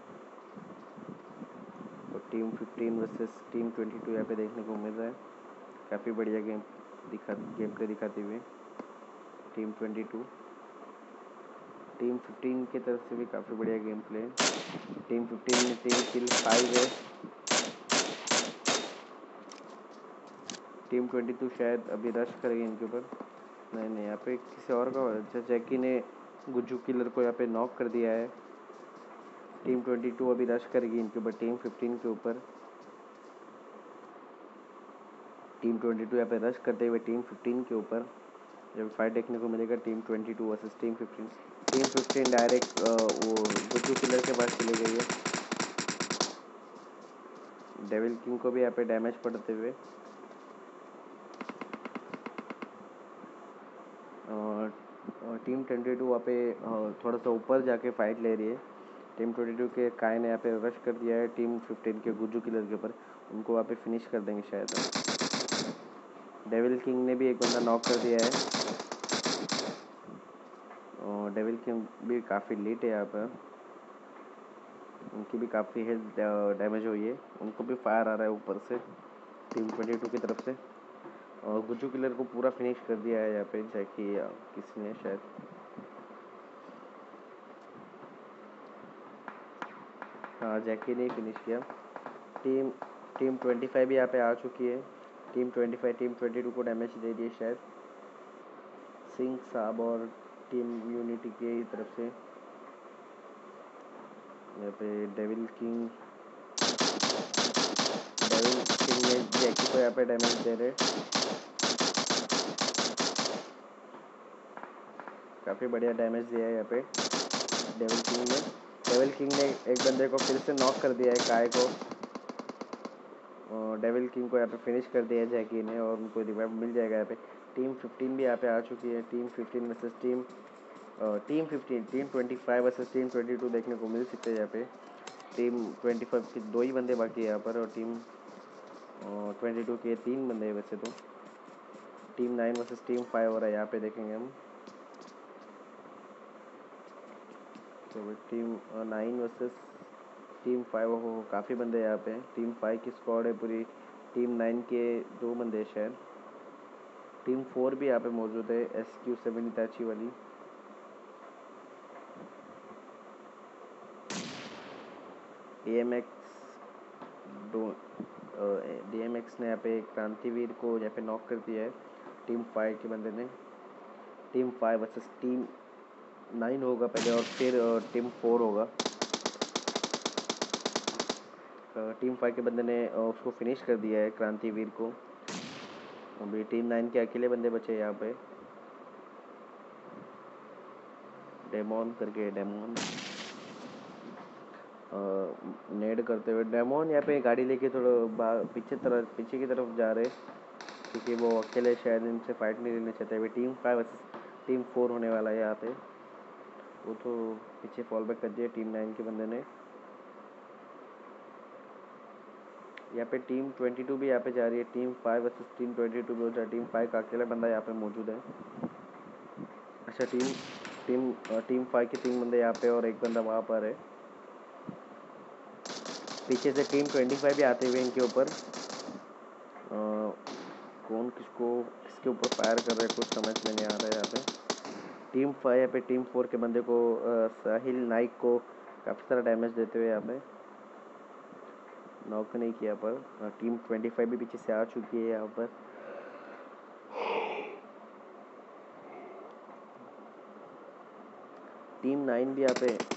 तो team fifteen versus team twenty two यहाँ पे देखने को मिल रहा है। काफ़ी बढ़िया गेम दिखा गेम प्ले दिखाते हुए team twenty two. Team fifteen की तरफ से भी काफ़ी बढ़िया गेम प्ले। टीम फिफ्टीन में टीम किल फाइव है। टीम ट्वेंटी टू शायद अभी रश करेगी इनके ऊपर। नहीं नहीं, यहाँ पे किसी और का। अच्छा, जैकी ने गुज्जू किलर को यहाँ पे नॉक कर दिया है। टीम ट्वेंटी टू अभी रश करेगी इनके ऊपर टीम फिफ्टीन के ऊपर। टीम ट्वेंटी टू यहाँ पे रश करते हुए टीम फिफ्टीन के ऊपर जब फाइट देखने को मिलेगा team twenty two versus team fifteen. Team fifteen direct वो गुज्जू किलर के पास चली गई है। डेविल किंग को भी यहाँ पे डैमेज पड़ते हुए। टीम ट्वेंटी टू वहाँ पे थोड़ा सा ऊपर जाके फाइट ले रही है। टीम ट्वेंटी टू के काय ने यहाँ पे रश कर दिया है टीम फिफ्टीन के गुज्जू किलर के ऊपर। उनको वहाँ पे फिनिश कर देंगे शायद। डेविल किंग ने भी एक बंदा नॉक कर दिया है। और डेविल किंग भी काफ़ी लेट है यहाँ पर। उनकी भी काफ़ी हेल्थ डैमेज हुई है। उनको भी फायर आ रहा है ऊपर से टीम ट्वेंटी टू की तरफ से। और गुज्जू किलर को पूरा फिनिश कर दिया है यहाँ पे जैकी किसी ने शायद। हाँ, जैकी ने फिनिश किया। टीम टीम ट्वेंटी फाइव भी यहाँ पे आ चुकी है। Team twenty five team twenty two को डैमेज दे दिए शायद सिंह साहब और टीम यूनिटी की तरफ से। यहाँ पे डेविल किंग डेविल किंग ने जैकी को यहाँ पे डैमेज दे रहे। काफ़ी बढ़िया डैमेज दिया है यहाँ पे डेविल किंग ने। डेविल किंग ने एक बंदे को फिर से नॉक कर दिया है काय को। और डेविल किंग को यहाँ पे फिनिश कर दिया है जैकी ने और उनको रिवाइव मिल जाएगा यहाँ पे। टीम फिफ्टीन भी यहाँ पे आ चुकी है। Team fifteen versus team team fifteen team twenty five versus team twenty two देखने को मिल सकते हैं यहाँ पे। टीम ट्वेंटी फाइव के दो ही बंदे बाकी है यहाँ पर और टीम ट्वेंटी टू के तीन बंदे हैं वैसे तो। Team nine versus team five हो रहा है यहाँ पे देखेंगे हम। तो team nine versus team five हो काफ़ी बंदे यहाँ पे। टीम फाइव की स्क्वाड है पूरी। टीम नाइन के दो बंदे शायद। टीम फोर भी यहाँ पे मौजूद है एस क्यू सेवन इताची वाली। डी एम एक्स दो डी एम एक्स ने यहाँ पे क्रांतिवीर को यहाँ पे नॉक कर दिया है टीम फाइव के बंदे ने। Team five versus team nine होगा पहले और फिर टीम फोर होगा। टीम फाइव के बंदे ने उसको फिनिश कर दिया है क्रांतिवीर को। अभी टीम नाइन के अकेले बंदे बचे यहाँ पे। डेमोन करके डेमोन नेड करते हुए डेमोन यहाँ पे गाड़ी लेके थोड़ा पीछे तरफ पीछे की तरफ जा रहे क्योंकि वो अकेले शायद इनसे फाइट नहीं लेना चाहते। अभी team five versus team four होने वाला है यहाँ पे। वो तो पीछे फॉल बैक कर दिया टीम नाइन के बंदे ने। यहाँ पे टीम ट्वेंटी टू भी यहाँ पे जा रही है। Team five versus team twenty two भी हो जाए। टीम फाइव का अकेला बंदा यहाँ पे मौजूद है। अच्छा, टीम टीम टीम फाइव के तीन बंदे यहाँ पे और एक बंदा वहाँ पर है। पीछे से टीम ट्वेंटी फाइव भी आते हुए इनके ऊपर। कौन किसको किसके ऊपर फायर कर रहे हैं कुछ समझ में नहीं आ रहा है यहाँ पे। टीम फाइव यहाँ पे टीम फोर के बंदे को साहिल नाइक को काफ़ी सारा डैमेज देते हुए यहाँ पे नॉक नहीं किया। पर टीम ट्वेंटी फाइव भी पीछे से आ चुकी है यहाँ पर। टीम नाइन भी यहाँ पे,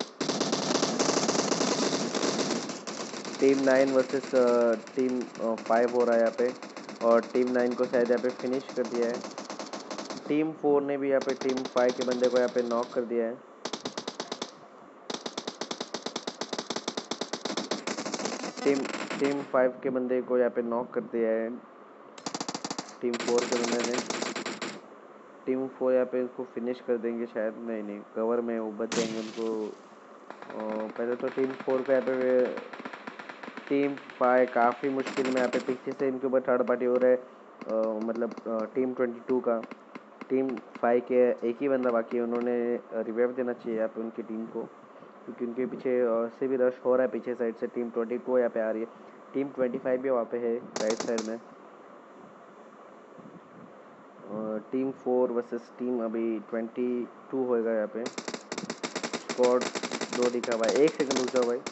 team nine versus team five हो रहा है यहाँ पे, और टीम नाइन को शायद यहाँ पे फिनिश कर दिया है। टीम फोर ने भी यहाँ पे टीम फाइव के बंदे को यहाँ पे नॉक कर दिया है। टीम टीम फाइव के बंदे को यहाँ पे नॉक कर दिया है टीम फोर के बंदे ने। टीम फोर यहाँ पे इसको फिनिश कर देंगे शायद, नहीं नहीं कवर में वो बच जाएंगे उनको। पहले तो टीम फोर को यहाँ पे, टीम फाइव काफ़ी मुश्किल में यहाँ पे पीछे से इनके ऊपर थर्ड पार्टी हो रहा है, मतलब टीम ट्वेंटी टू का। टीम फाइव के एक ही बंदा बाकी है, उन्होंने रिवाइव देना चाहिए यहाँ पे उनकी टीम को, क्योंकि उनके पीछे से भी रश हो रहा है पीछे साइड से। टीम ट्वेंटी टू यहाँ पे आ रही है, टीम ट्वेंटी फाइव भी वहाँ पे है राइट साइड में। टीम फोर वर्सेस टीम अभी ट्वेंटी टू होएगा यहाँ पे। स्क्वाड दो दिखा भाई, एक सेकंड रुक जाओ भाई।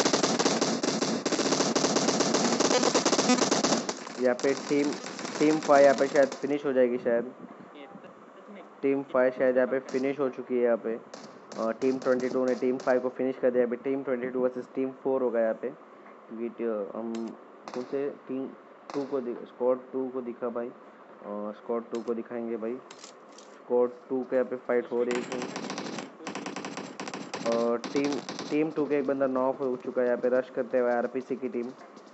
यहाँ पे टीम टीम फाइव यहाँ पे शायद फिनिश हो जाएगी शायद। टीम फाइव शायद यहाँ पे फिनिश हो चुकी है यहाँ पे। और टीम ट्वेंटी टू ने टीम फाइव को फिनिश कर दिया। अभी team twenty two versus team four होगा यहाँ पे, क्योंकि हम कौन से टीम टू को स्क्वाड टू को दिखा भाई, और स्क्वाड टू को दिखाएंगे भाई। स्क्वाड टू के यहाँ पे फाइट हो रही है, और टीम टीम टू के एक बंदा नॉक हो चुका है यहाँ पे रश करते हुए आरपीसी की टीम।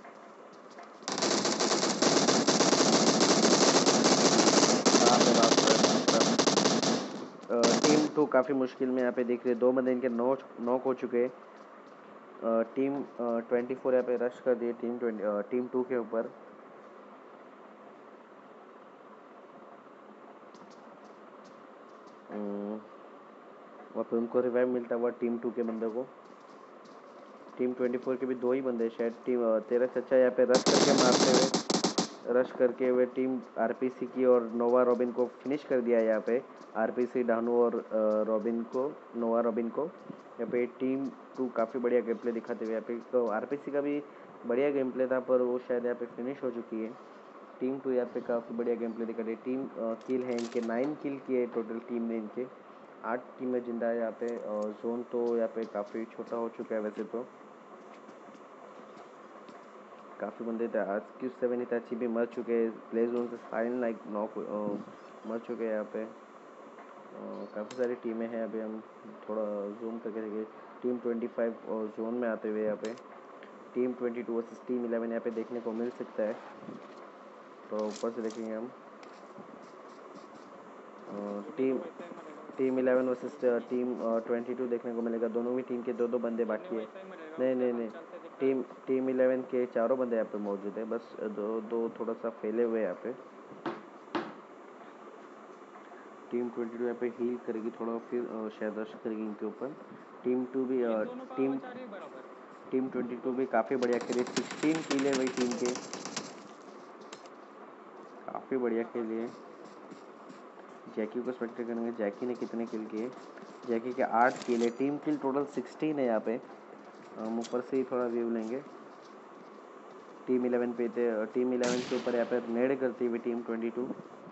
टीम टू काफ़ी मुश्किल में यहाँ पे दिख रही है, दो बंदे इनके नॉक नॉक हो चुके हैं। टीम ट्वेंटी फोर यहाँ पे रश कर दिए टीम ट्वेंटी टीम टू के ऊपर। वहाँ पे उनको रिवाइव मिलता हुआ टीम टू के बंदे को। टीम ट्वेंटी फोर के भी दो ही बंदे शायद। टीम तेरा चच्चा यहाँ पे रश करके मारते हुए रश करके हुए टीम आरपीसी की और नोवा रॉबिन को फिनिश कर दिया है यहाँ पे। आरपीसी डानू और रॉबिन को, नोवा रॉबिन को। यहाँ पे टीम टू काफ़ी बढ़िया गेम प्ले दिखाते हुए यहाँ पे, तो आरपीसी का भी बढ़िया गेम प्ले था पर वो शायद यहाँ पे फिनिश हो चुकी है। टीम टू यहाँ पे काफ़ी बढ़िया गेम प्ले दिखा रही है। टीम किल है इनके, नाइन किल किए टोटल टीम ने इनके। आठ टीमें जिंदा है यहाँ पे, और जोन तो यहाँ पे काफ़ी छोटा हो चुका है वैसे तो। काफ़ी बंदे थे, आज की सेवन इताची भी मर चुके हैं, प्ले जोन से फाइन लाइक नॉक मर चुके हैं यहाँ पे। काफ़ी सारी टीमें हैं, अभी हम थोड़ा जूम करके देखेंगे। टीम ट्वेंटी फाइव और जोन में आते हुए यहाँ पे team twenty two versus team eleven यहाँ पे देखने को मिल सकता है। तो ऊपर से देखेंगे हम team team eleven versus team twenty two देखने को मिलेगा। दोनों भी टीम के दो दो बंदे बाकी है। नहीं नहीं नहीं टीम टीम इलेवन के चारों बंदे यहाँ पे मौजूद है, बस दो दो थोड़ा सा फैले हुए यहाँ पे। टीम ट्वेंटी टू यहाँ पे हील करेगी थोड़ा, फिर शायद रश करेगी इनके ऊपर। टीम टू भी टीम टीम ट्वेंटी टू भी काफ़ी बढ़िया खेली, सिक्सटीन किल है भाई टीम के, काफ़ी बढ़िया खेली है। जैकी को स्पेक्टर करेंगे, जैकी ने कितने किल किए। जैकी के आठ किल है, टीम किल टोटल सिक्सटीन है यहाँ पे। हम ऊपर से ही थोड़ा व्यू लेंगे। टीम इलेवन पे थे, टीम इलेवन के ऊपर यहाँ पे नेड करती हुई team twenty two.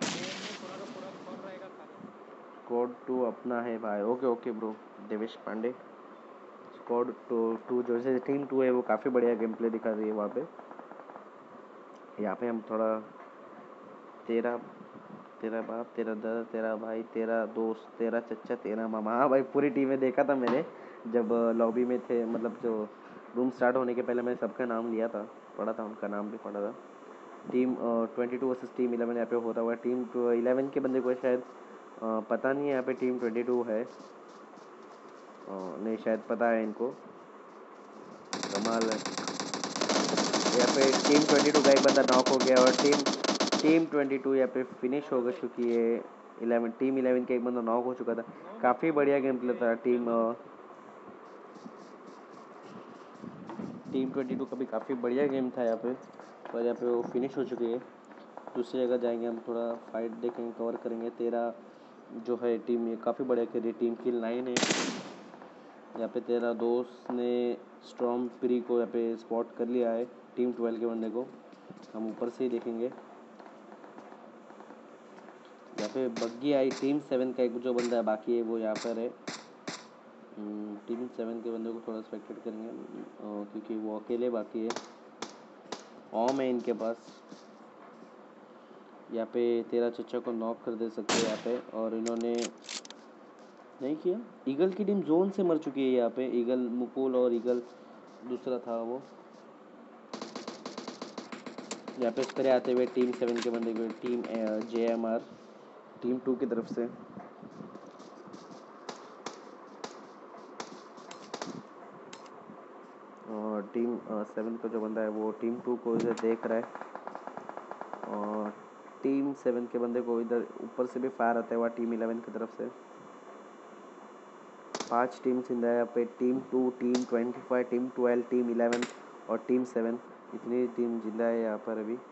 Squad two अपना है भाई, okay okay bro Devesh Pandey. Squad two two जो से टीम टू है वो काफ़ी बढ़िया गेम प्ले दिखा रही है वहाँ पे। यहाँ पे हम थोड़ा तेरा तेरा बाप, तेरा दादा, तेरा भाई, तेरा दोस्त, तेरा चच्चा, तेरा मामा, हाँ भाई पूरी टीमें देखा था मैंने जब लॉबी में थे, मतलब जो रूम स्टार्ट होने के पहले मैंने सबका नाम लिया था, पढ़ा था उनका नाम भी पढ़ा था। Team twenty two versus team eleven यहाँ पे होता हुआ। टीम इलेवन के बंदे को शायद आ, पता नहीं है यहाँ पे टीम ट्वेंटी टू है, आ, नहीं शायद पता है इनको। कमाल है, यहाँ पे टीम ट्वेंटी टू का एक बंदा नॉक हो गया, और टीम टीम ट्वेंटी टू यहाँ पे फिनिश हो चुकी है। इलेवन टीम इलेवन का एक बंदा नॉक हो चुका था। काफ़ी बढ़िया गेम प्ले था टीम टीम ट्वेंटी टू का भी काफ़ी बढ़िया गेम था यहाँ पे, पर यहाँ पे वो फिनिश हो चुकी है। दूसरी जगह जाएंगे हम, थोड़ा फाइट देखेंगे, कवर करेंगे। तेरा जो है टीम ये काफ़ी बढ़िया खेली, टीम किल नाइन है यहाँ पे। तेरा दोस्त ने स्ट्रॉन्ग प्री को यहाँ पे स्पॉट कर लिया है टीम ट्वेल्व के बंदे को। हम ऊपर से ही देखेंगे। यहाँ पे बग्गी आई टीम सेवन का एक जो बंदा है बाकी है वो यहाँ पर है। टीम सेवन के बंदे को थोड़ा स्पेक्टेट करेंगे अ, क्योंकि वो अकेले बाकी है। ऑम है इनके पास। यहाँ पे तेरा चच्चा को नॉक कर दे सकते हैं यहाँ पे, और इन्होंने नहीं किया। ईगल की टीम जोन से मर चुकी है यहाँ पे। ईगल मुकुल और ईगल दूसरा था वो। यहाँ पे स्प्रे आते हुए टीम सेवन के बंदे को, team J M R team two की तरफ से। और टीम सेवन का जो बंदा है वो टीम टू को इधर देख रहा है, और टीम सेवन के बंदे को इधर ऊपर से भी फायर आता है वहाँ टीम इलेवन की तरफ से। पांच टीम जिंदा है यहाँ पे, team two, team twenty five, team twelve, team eleven और टीम सेवन। इतनी टीम जिंदा है यहाँ पर अभी।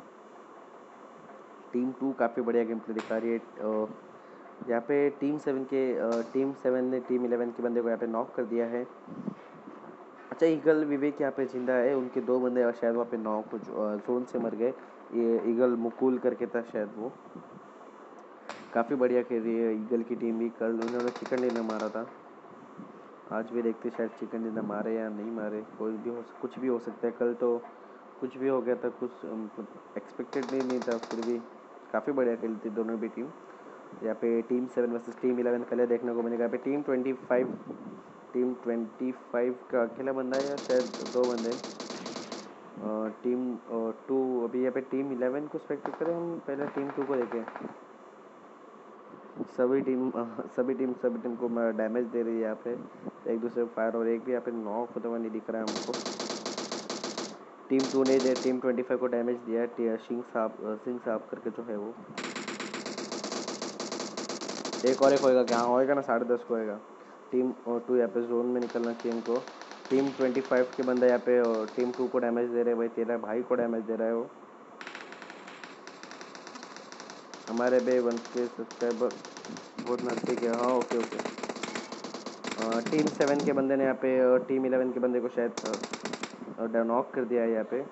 टीम टू काफ़ी बढ़िया गेम प्ले दिखा रही है। यहाँ पे टीम सेवन के टीम सेवन ने टीम इलेवन के बंदे को यहाँ पे नॉक कर दिया है। अच्छा, ईगल विवेक यहाँ पे जिंदा है। उनके दो बंदे शायद वहाँ पे नॉक जोन से मर गए। ये ईगल मुकुल करके था शायद वो। काफ़ी बढ़िया खेल रही है ईगल की टीम भी। कल उन्होंने चिकन डिनर मारा था, आज भी देखते शायद चिकन डिनर मारे या नहीं मारे। कोई भी हो, कुछ भी हो सकता है। कल तो कुछ भी हो गया था, कुछ एक्सपेक्टेड नहीं, नहीं था, फिर भी काफ़ी बढ़िया खेलती दोनों भी टीम। यहाँ पे team seven versus team eleven कल देखने को मिलेगा। यहाँ पे team twenty five team twenty five का अकेला बंदा है या शायद दो बंदे। टीम टू अभी यहाँ पे टीम इलेवन को स्पेक्ट करें हम, पहले टीम टू को देखें। सभी टीम सभी टीम सभी टीम को डैमेज दे रही है यहाँ पे एक दूसरे को फायर, और एक भी यहाँ पे नॉक होता हुआ नहीं दिख रहा है हमको। टीम टू ने दे टीम ट्वेंटी फाइव को डैमेज दिया है। सिंह साहब सिंह साहब करके जो है वो। एक और एक होएगा क्या? होएगा ना, साढ़े दस को होएगा। टीम टू यहाँ पे जोन में निकलना चाहिए इनको। टीम ट्वेंटी फाइव के बंदा यहाँ पे टीम टू को डैमेज दे रहे हैं भाई। तेरा भाई को डैमेज दे रहा है वो। हमारे बे वन के सब्सक्राइबर बहुत नज़दीक है। हाँ, ओके ओके। टीम सेवन के बंदे ने यहाँ पे टीम इलेवन के बंदे को शायद नॉक कर दिया है यहाँ पे।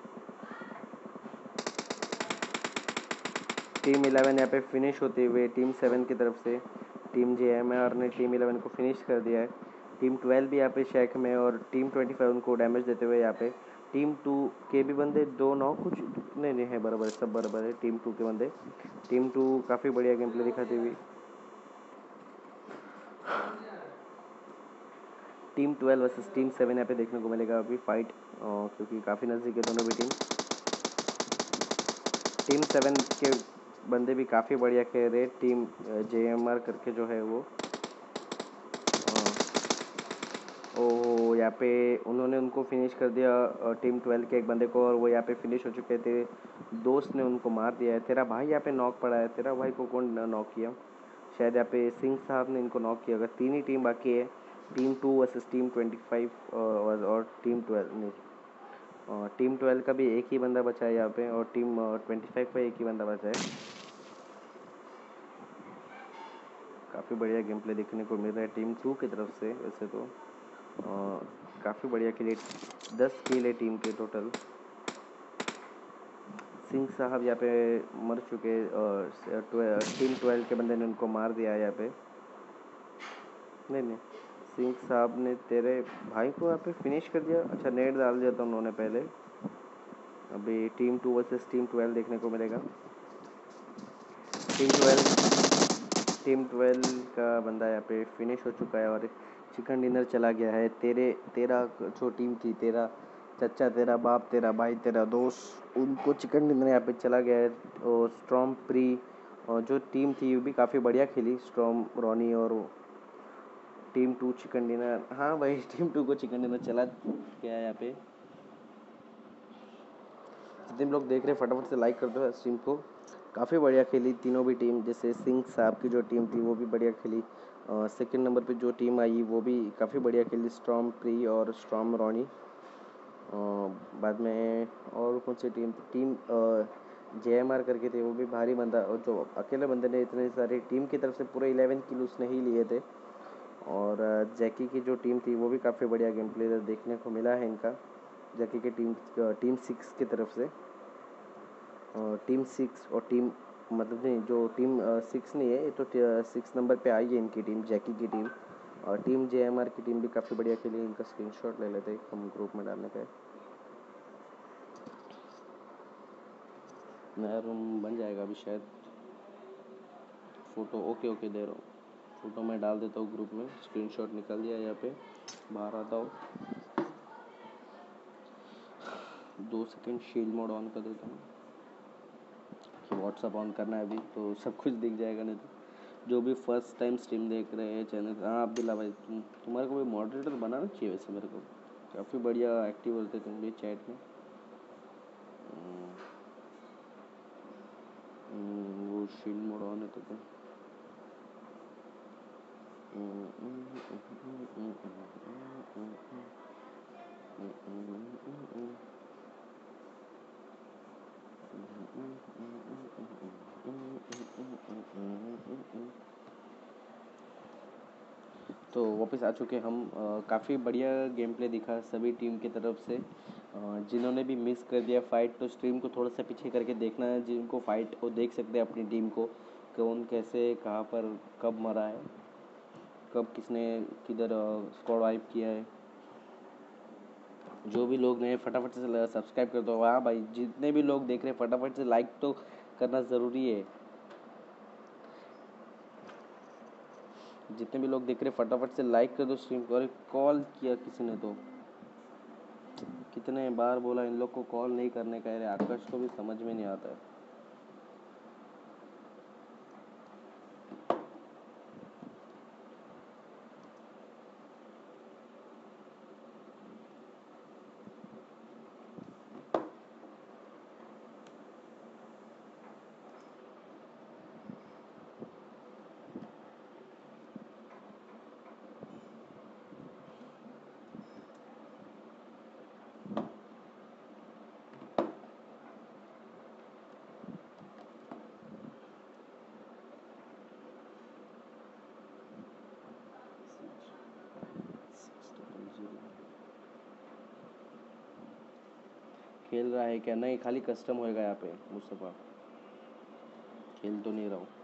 टीम इलेवन यहाँ पे फिनिश होते हुए टीम सेवन की तरफ से। टीम जे एम आर ने टीम इलेवन को फिनिश कर दिया है। टीम ट्वेल्व भी यहाँ पे शेक में, और टीम ट्वेंटी फाइव उनको डैमेज देते हुए यहाँ पे। टीम टू के भी बंदे दो नौ कुछ नहीं नहीं है, बराबर है, सब बराबर है टीम टू के बंदे। टीम टू काफ़ी बढ़िया गेम प्ले दिखाती हुई। Team twelve versus team seven यहाँ पे देखने को मिलेगा अभी फाइट, क्योंकि काफ़ी नज़दीक है दोनों भी टीम। टीम सेवन के बंदे भी काफ़ी बढ़िया खेल रहे। टीम जे एम आर करके जो है वो। ओ यहाँ पे उन्होंने उनको फिनिश कर दिया टीम ट्वेल्व के एक बंदे को, और वो यहाँ पे फिनिश हो चुके थे। दोस्त ने उनको मार दिया है। तेरा भाई यहाँ पे नॉक पड़ा है। तेरा भाई को कौन नॉक किया? शायद यहाँ पे सिंह साहब ने इनको नॉक किया। अगर तीन ही टीम बाकी है, team two versus team twenty five और, और टीम ट्वेल्व नहीं, और टीम ट्वेल्व का भी एक ही बंदा बचा है यहाँ पे, और टीम ट्वेंटी फाइव का एक ही बंदा बचा है। काफ़ी बढ़िया गेम प्ले देखने को मिल रहा है टीम टू की तरफ से। वैसे तो काफ़ी बढ़िया खेले। दस किल है टीम के टोटल। सिंह साहब यहाँ पे मर चुके, और टीम ट्वेल्व के बंदे ने उनको मार दिया है यहाँ पे। नहीं नहीं, सिंह साहब ने तेरे भाई को यहाँ पे फिनिश कर दिया। अच्छा, नेट डाल दिया था उन्होंने पहले। अभी team two versus team twelve देखने को मिलेगा। टीम ट्वेल्व टीम ट्वेल्व का बंदा यहाँ पे फिनिश हो चुका है, और चिकन डिनर चला गया है। तेरे तेरा जो टीम थी, तेरा चचा, तेरा बाप, तेरा भाई, तेरा दोस्त, उनको चिकन डिनर यहाँ पे चला गया है। और स्ट्रॉम प्री और जो टीम थी वो भी काफ़ी बढ़िया खेली। स्ट्रॉम, रॉनी और टीम टू चिकन डिनर। हाँ भाई, टीम टू को चिकन डिनर चला गया है यहाँ पे। जितने लोग देख रहे हैं फटाफट से लाइक कर दो स्ट्रीम को। काफ़ी बढ़िया खेली तीनों भी टीम। जैसे सिंह साहब की जो टीम थी वो भी बढ़िया खेली। सेकंड नंबर पे जो टीम आई वो भी काफ़ी बढ़िया खेली, स्ट्रॉम प्री और स्ट्रॉम रॉनी। बाद में और कौन सी team team J M R करके थे, वो भी भारी बंदा, और जो अकेले बंदे ने इतने सारे टीम की तरफ से पूरे इलेवन किल उसने ही लिए थे। और जैकी की जो टीम थी वो भी काफ़ी बढ़िया गेम प्ले देखने को मिला है इनका। जैकी की टीम टीम सिक्स की तरफ से, टीम सिक्स और टीम मतलब नहीं, जो टीम सिक्स नहीं है, ये तो सिक्स नंबर पे आई है इनकी टीम, जैकी की टीम। और टीम जे एम आर की टीम भी काफ़ी बढ़िया खेली, इनका स्क्रीनशॉट ले लेते हम ग्रुप में डालने पे। नया रूम बन जाएगा अभी शायद। फ़ोटो ओके ओके दे रहा हूँ, फ़ोटो मैं डाल देता हूँ ग्रुप में। स्क्रीनशॉट निकाल दिया, यहाँ पे बाहर आता हूँ, दो सेकंड शील्ड मोड ऑन कर देता हूँ कि व्हाट्सअप ऑन करना है अभी, तो सब कुछ दिख जाएगा। नहीं तो जो भी फर्स्ट टाइम स्ट्रीम देख रहे हैं चैनल, हाँ अब्दुल्ला भाई तुम तुम्हारे को भी मॉडरेटर बनाना चाहिए वैसे, मेरे को काफ़ी बढ़िया एक्टिव होते तुम भी चैट में। वो शील्ड मोड ऑन है तो क्या? तो वापस आ चुके हम। काफ़ी बढ़िया गेम प्ले दिखा सभी टीम की तरफ से। अ, जिन्होंने भी मिस कर दिया फाइट, तो स्ट्रीम को थोड़ा सा पीछे करके देखना है। जिनको फाइट वो देख सकते हैं अपनी टीम को, कौन कैसे कहाँ पर कब मरा है, कब किसने किधर स्क्वाड वाइप किया है। जो भी लोग नए फटाफट से सब्सक्राइब कर दो। हाँ भाई, जितने भी लोग देख रहे हैं फटाफट से लाइक तो करना ज़रूरी है। जितने भी लोग देख रहे हैं फटाफट से लाइक कर दो स्ट्रीम को। अरे कॉल किया किसी ने तो, कितने बार बोला इन लोग को कॉल नहीं करने का। अरे आकाश को भी समझ में नहीं आता है। खेल रहा है क्या? नहीं, खाली कस्टम होएगा यहाँ पे। मुस्तफा खेल तो नहीं रहा हूँ।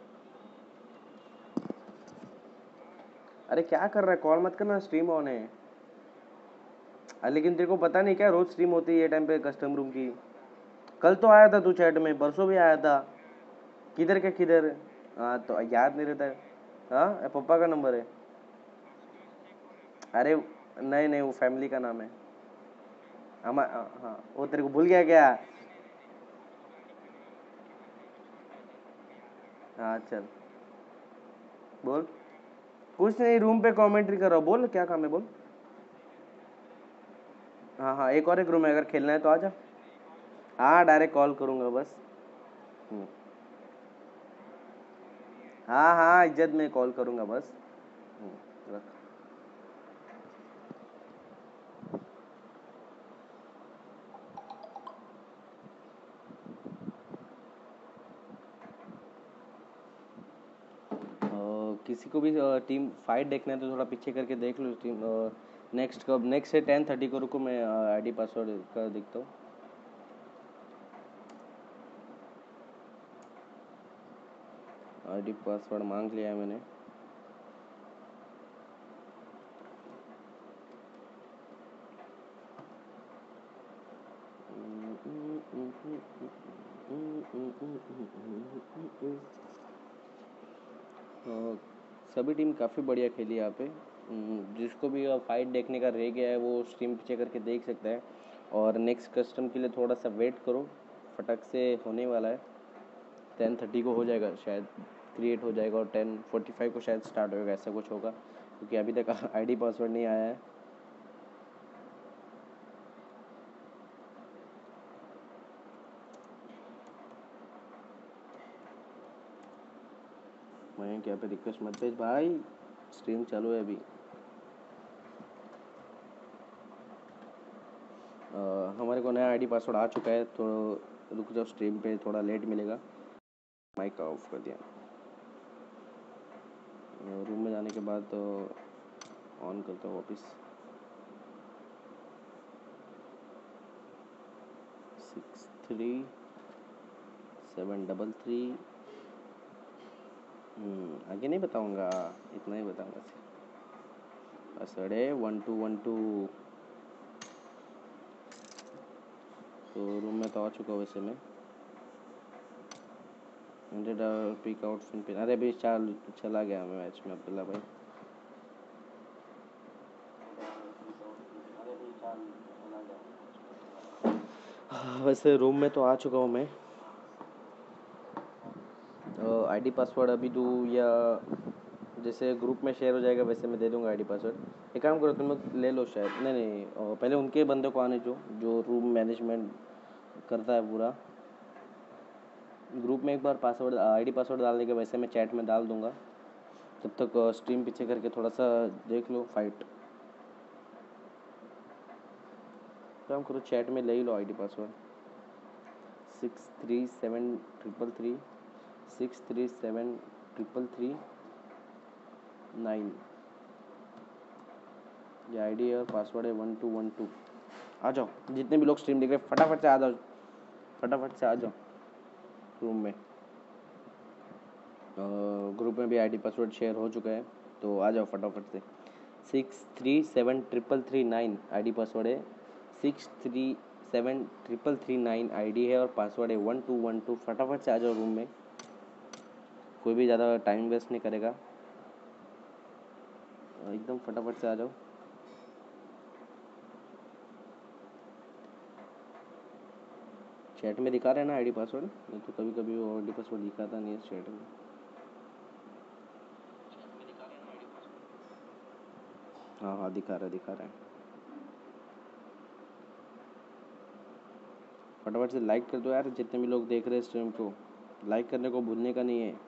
अरे क्या कर रहा है? कॉल मत करना, स्ट्रीम ऑन है। अरे लेकिन तेरे को पता नहीं क्या रोज स्ट्रीम होती है ये टाइम पे कस्टम रूम की? कल तो आया था तू चैट में, परसों भी आया था। किधर क्या किधर? हाँ तो याद नहीं रहता है। हाँ पप्पा का नंबर है। अरे नहीं नहीं, वो फैमिली का नाम है हमारा। हाँ वो तेरे को भूल गया क्या? हाँ चल बोल। कुछ नहीं, रूम पे कमेंट्री कर रहा हूँ। बोल क्या काम है, बोल। हाँ हाँ, एक और एक रूम है, अगर खेलना है तो आजा। हाँ डायरेक्ट कॉल करूँगा बस। हम्म, हाँ हाँ इज्जत में कॉल करूँगा बस। हम्म, रख। अ, किसी को भी टीम फाइट देखना है तो थोड़ा पीछे करके देख लो टीम। नेक्स्ट कब? नेक्स्ट है टेन थर्टी को। रुको मैं आईडी पासवर्ड कर देखता हूँ। आईडी पासवर्ड मांग लिया है मैंने। अ, सभी टीम काफ़ी बढ़िया खेली यहाँ पे। हम्म, जिसको भी फाइट देखने का रह गया है वो स्ट्रीम पीछे करके देख सकता है। और नेक्स्ट कस्टम के लिए थोड़ा सा वेट करो, फटक से होने वाला है। टेन थर्टी को हो जाएगा शायद, क्रिएट हो जाएगा, और टेन फोर्टी फाइव को शायद स्टार्ट होएगा, ऐसा कुछ होगा क्योंकि अभी तक आईडी पासवर्ड नहीं आया है। मैं क्या पे रिक्वेस्ट मत भेज भाई, स्ट्रीम चालू है अभी। अ, हमारे को नया आईडी पासवर्ड आ चुका है, तो रुक जाओ, स्ट्रीम पे थोड़ा लेट मिलेगा। माइक ऑफ कर दिया। रूम में जाने के बाद तो ऑन करता हूँ वापस। Six three seven double three. आगे नहीं बताऊँगा, इतना ही बताऊँगा। पासवर्ड है वन टू वन टू। तो रूम में तो आ चुका हूँ वैसे मैं। हंड्रेड पिक आउट फिन पिन। अरे अभी चाल चला गया मैं मैच में अब्दुल्ला भाई। वैसे रूम में तो आ चुका हूँ मैं। आईडी पासवर्ड अभी दूँ या जैसे ग्रुप में शेयर हो जाएगा वैसे मैं दे दूँगा आईडी पासवर्ड। एक काम करो तुम लोग ले लो शायद। नहीं नहीं अ, पहले उनके बंदे को आने जो जो रूम मैनेजमेंट करता है पूरा। ग्रुप में एक बार पासवर्ड आईडी पासवर्ड डाल देगा वैसे मैं चैट में डाल दूँगा। तब तक स्ट्रीम पीछे करके थोड़ा सा देख लो फाइट। काम करो चैट में ले ही लो ID password. Six three seven triple three six three seven triple three nine ये आईडी है और पासवर्ड है वन टू वन टू। आ जाओ जितने भी लोग स्ट्रीम देख रहे हैं फटाफट से आ जाओ, फटाफट से आ जाओ रूम में। ग्रुप में भी आईडी पासवर्ड शेयर हो चुका है तो आ जाओ फटाफट से। Six three seven triple three nine ID password है। Six three seven triple three nine ID है और पासवर्ड है वन टू वन टू। फटाफट से आ जाओ रूम में, कोई भी ज़्यादा टाइम वेस्ट नहीं करेगा, एकदम फटाफट से आ जाओ। चैट में दिखा रहे हैं ना आईडी पासवर्ड? नहीं तो कभी कभी वो आईडी पासवर्ड दिखाता नहीं है चैट में। हाँ हाँ दिखा रहा है दिखा रहा है। फटाफट से लाइक कर दो यार, जितने भी लोग देख रहे हैं स्ट्रीम को लाइक करने को भूलने का नहीं है।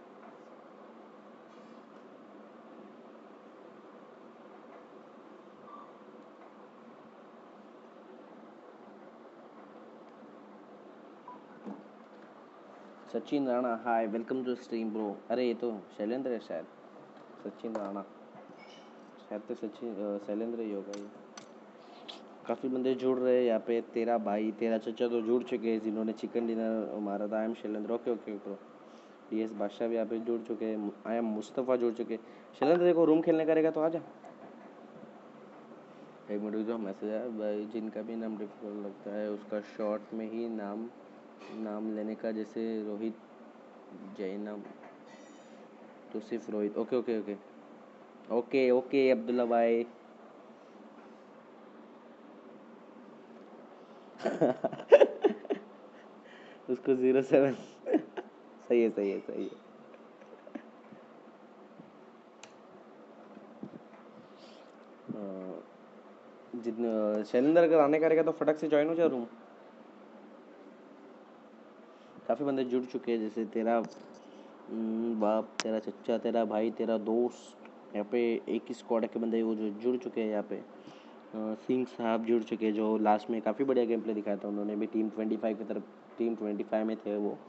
Sachin Rana hi welcome to stream bro. अरे ये तो शैलेंद्र है शायद, सचिन राणा शायद तो सचिन शैलेंद्र ही होगा ये। काफ़ी बंदे जुड़ रहे हैं यहाँ पे। तेरा भाई तेरा चचा तो जुड़ चुके हैं जिन्होंने चिकन डिनर मारा था। I am Shailendra. Okay okay bro. D S Badshah भी यहाँ पे जुड़ चुके हैं। आई एम मुस्तफ़ा जुड़ चुके। शैलेंद्र देखो रूम खेलने करेगा तो आ जा। एक मिनट जो मैसेज आया भाई, जिनका भी नाम डिफिकल्ट लगता है उसका शॉर्ट में ही नाम नाम लेने का, जैसे रोहित जैनब तो सिर्फ Rohit. Okay okay okay okay okay Abdullah भाई। उसको जीरो सेवन सही है सही है सही है। जितने शैलेंद्र अगर आने करेगा तो फटक से ज्वाइन हो जा रूम। काफ़ी बंदे जुड़ चुके हैं, जैसे तेरा बाप तेरा चचा तेरा भाई तेरा दोस्त। यहाँ पे एक ही स्क्वाड के बंदे वो जो जुड़ चुके हैं यहाँ पे। सिंह साहब जुड़ चुके हैं जो लास्ट में काफ़ी बढ़िया गेम प्ले दिखाया था। उन्होंने भी टीम ट्वेंटी फाइव की तरफ टीम ट्वेंटी फाइव में थे वो।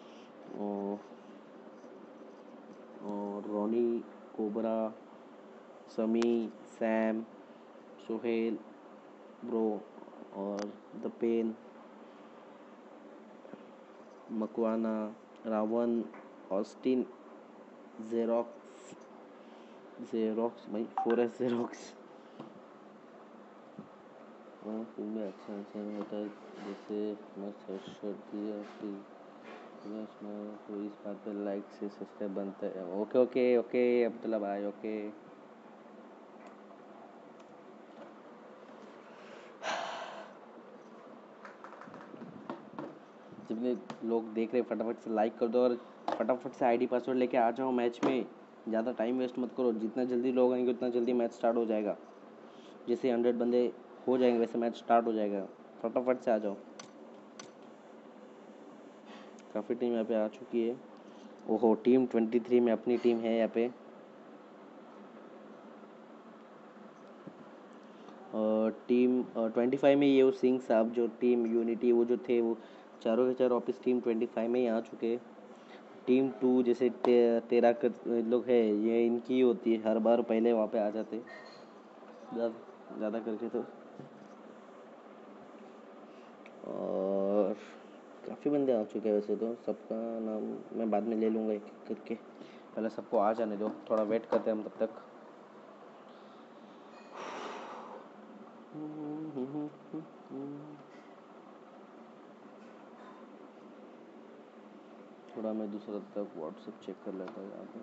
और Ronnie Cobra Sami Sam Sohail bro और the pen Makwana Ravan Austin Xerox Xerox भाई फोर एस जेरोक्स। में अच्छा आंसर होता है जैसे मैं सर्च कर दिया कि तो इस बात पे लाइक से सब्सक्राइब बनता है। ओके ओके ओके अब्दुल्ला भाई ओके। जितने लोग देख रहे हैं फटाफट से लाइक कर दो और फटाफट से आईडी पासवर्ड लेके आ जाओ मैच में। ज़्यादा टाइम वेस्ट मत करो, जितना जल्दी लोग आएंगे उतना जल्दी मैच स्टार्ट हो जाएगा। जैसे हंड्रेड बंदे हो जाएंगे वैसे मैच स्टार्ट हो जाएगा। फटाफट से आ जाओ। काफ़ी टीम यहाँ पे आ चुकी है। ओहो टीम ट्वेंटी थ्री में अपनी टीम है यहाँ पे। और टीम ट्वेंटी फाइव में ये वो सिंह साहब जो टीम यूनिटी वो जो थे वो चारों के चारों वापस टीम ट्वेंटी फाइव में ही आ चुके। टीम टू जैसे ते, तेरह लोग है ये इनकी होती है हर बार, पहले वहाँ पे आ जाते ज़्यादा करके तो। और काफ़ी बंदे आ चुके हैं वैसे तो। सबका नाम मैं बाद में ले लूँगा एक एक करके, पहले सबको आ जाने दो, थोड़ा वेट करते हैं हम तब तक। थोड़ा मैं दूसरा तक व्हाट्सएप चेक कर लेता हूँ यहाँ पे।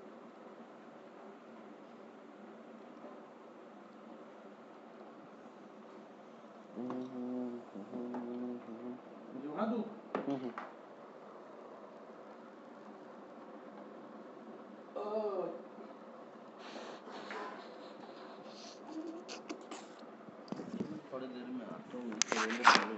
थोड़ी देर में आता हूँ।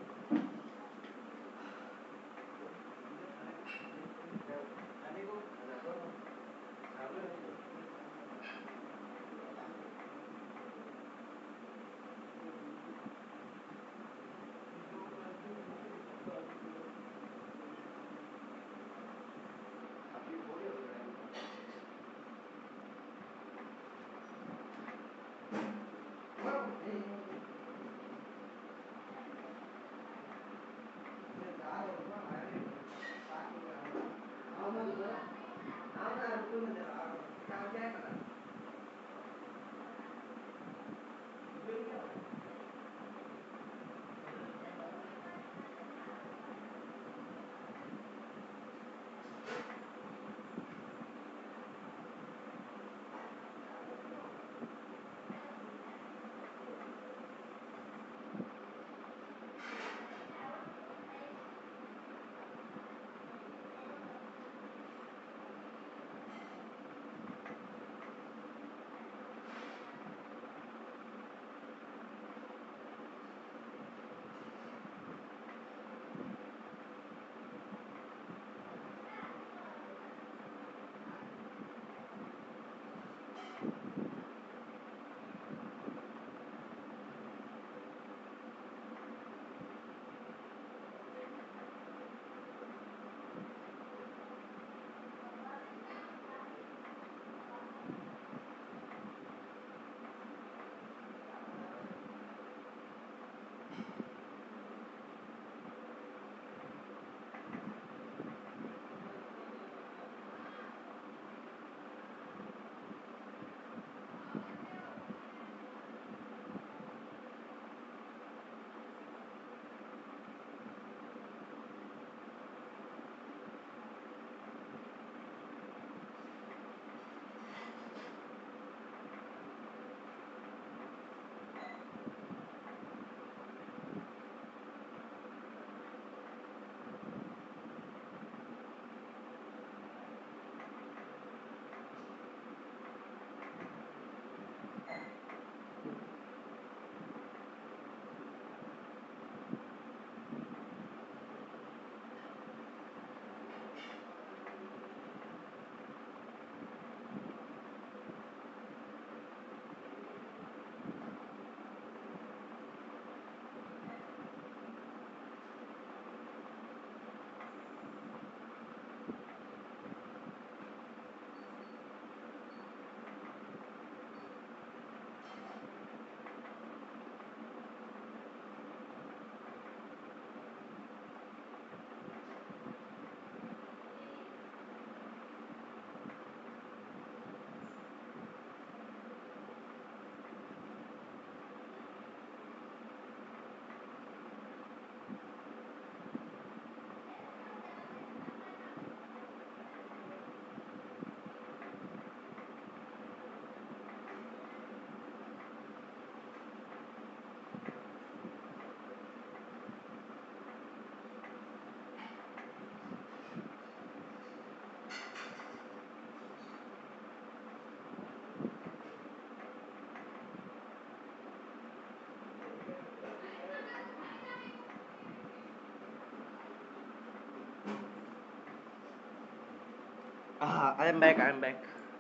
Ah, I am back. I am back.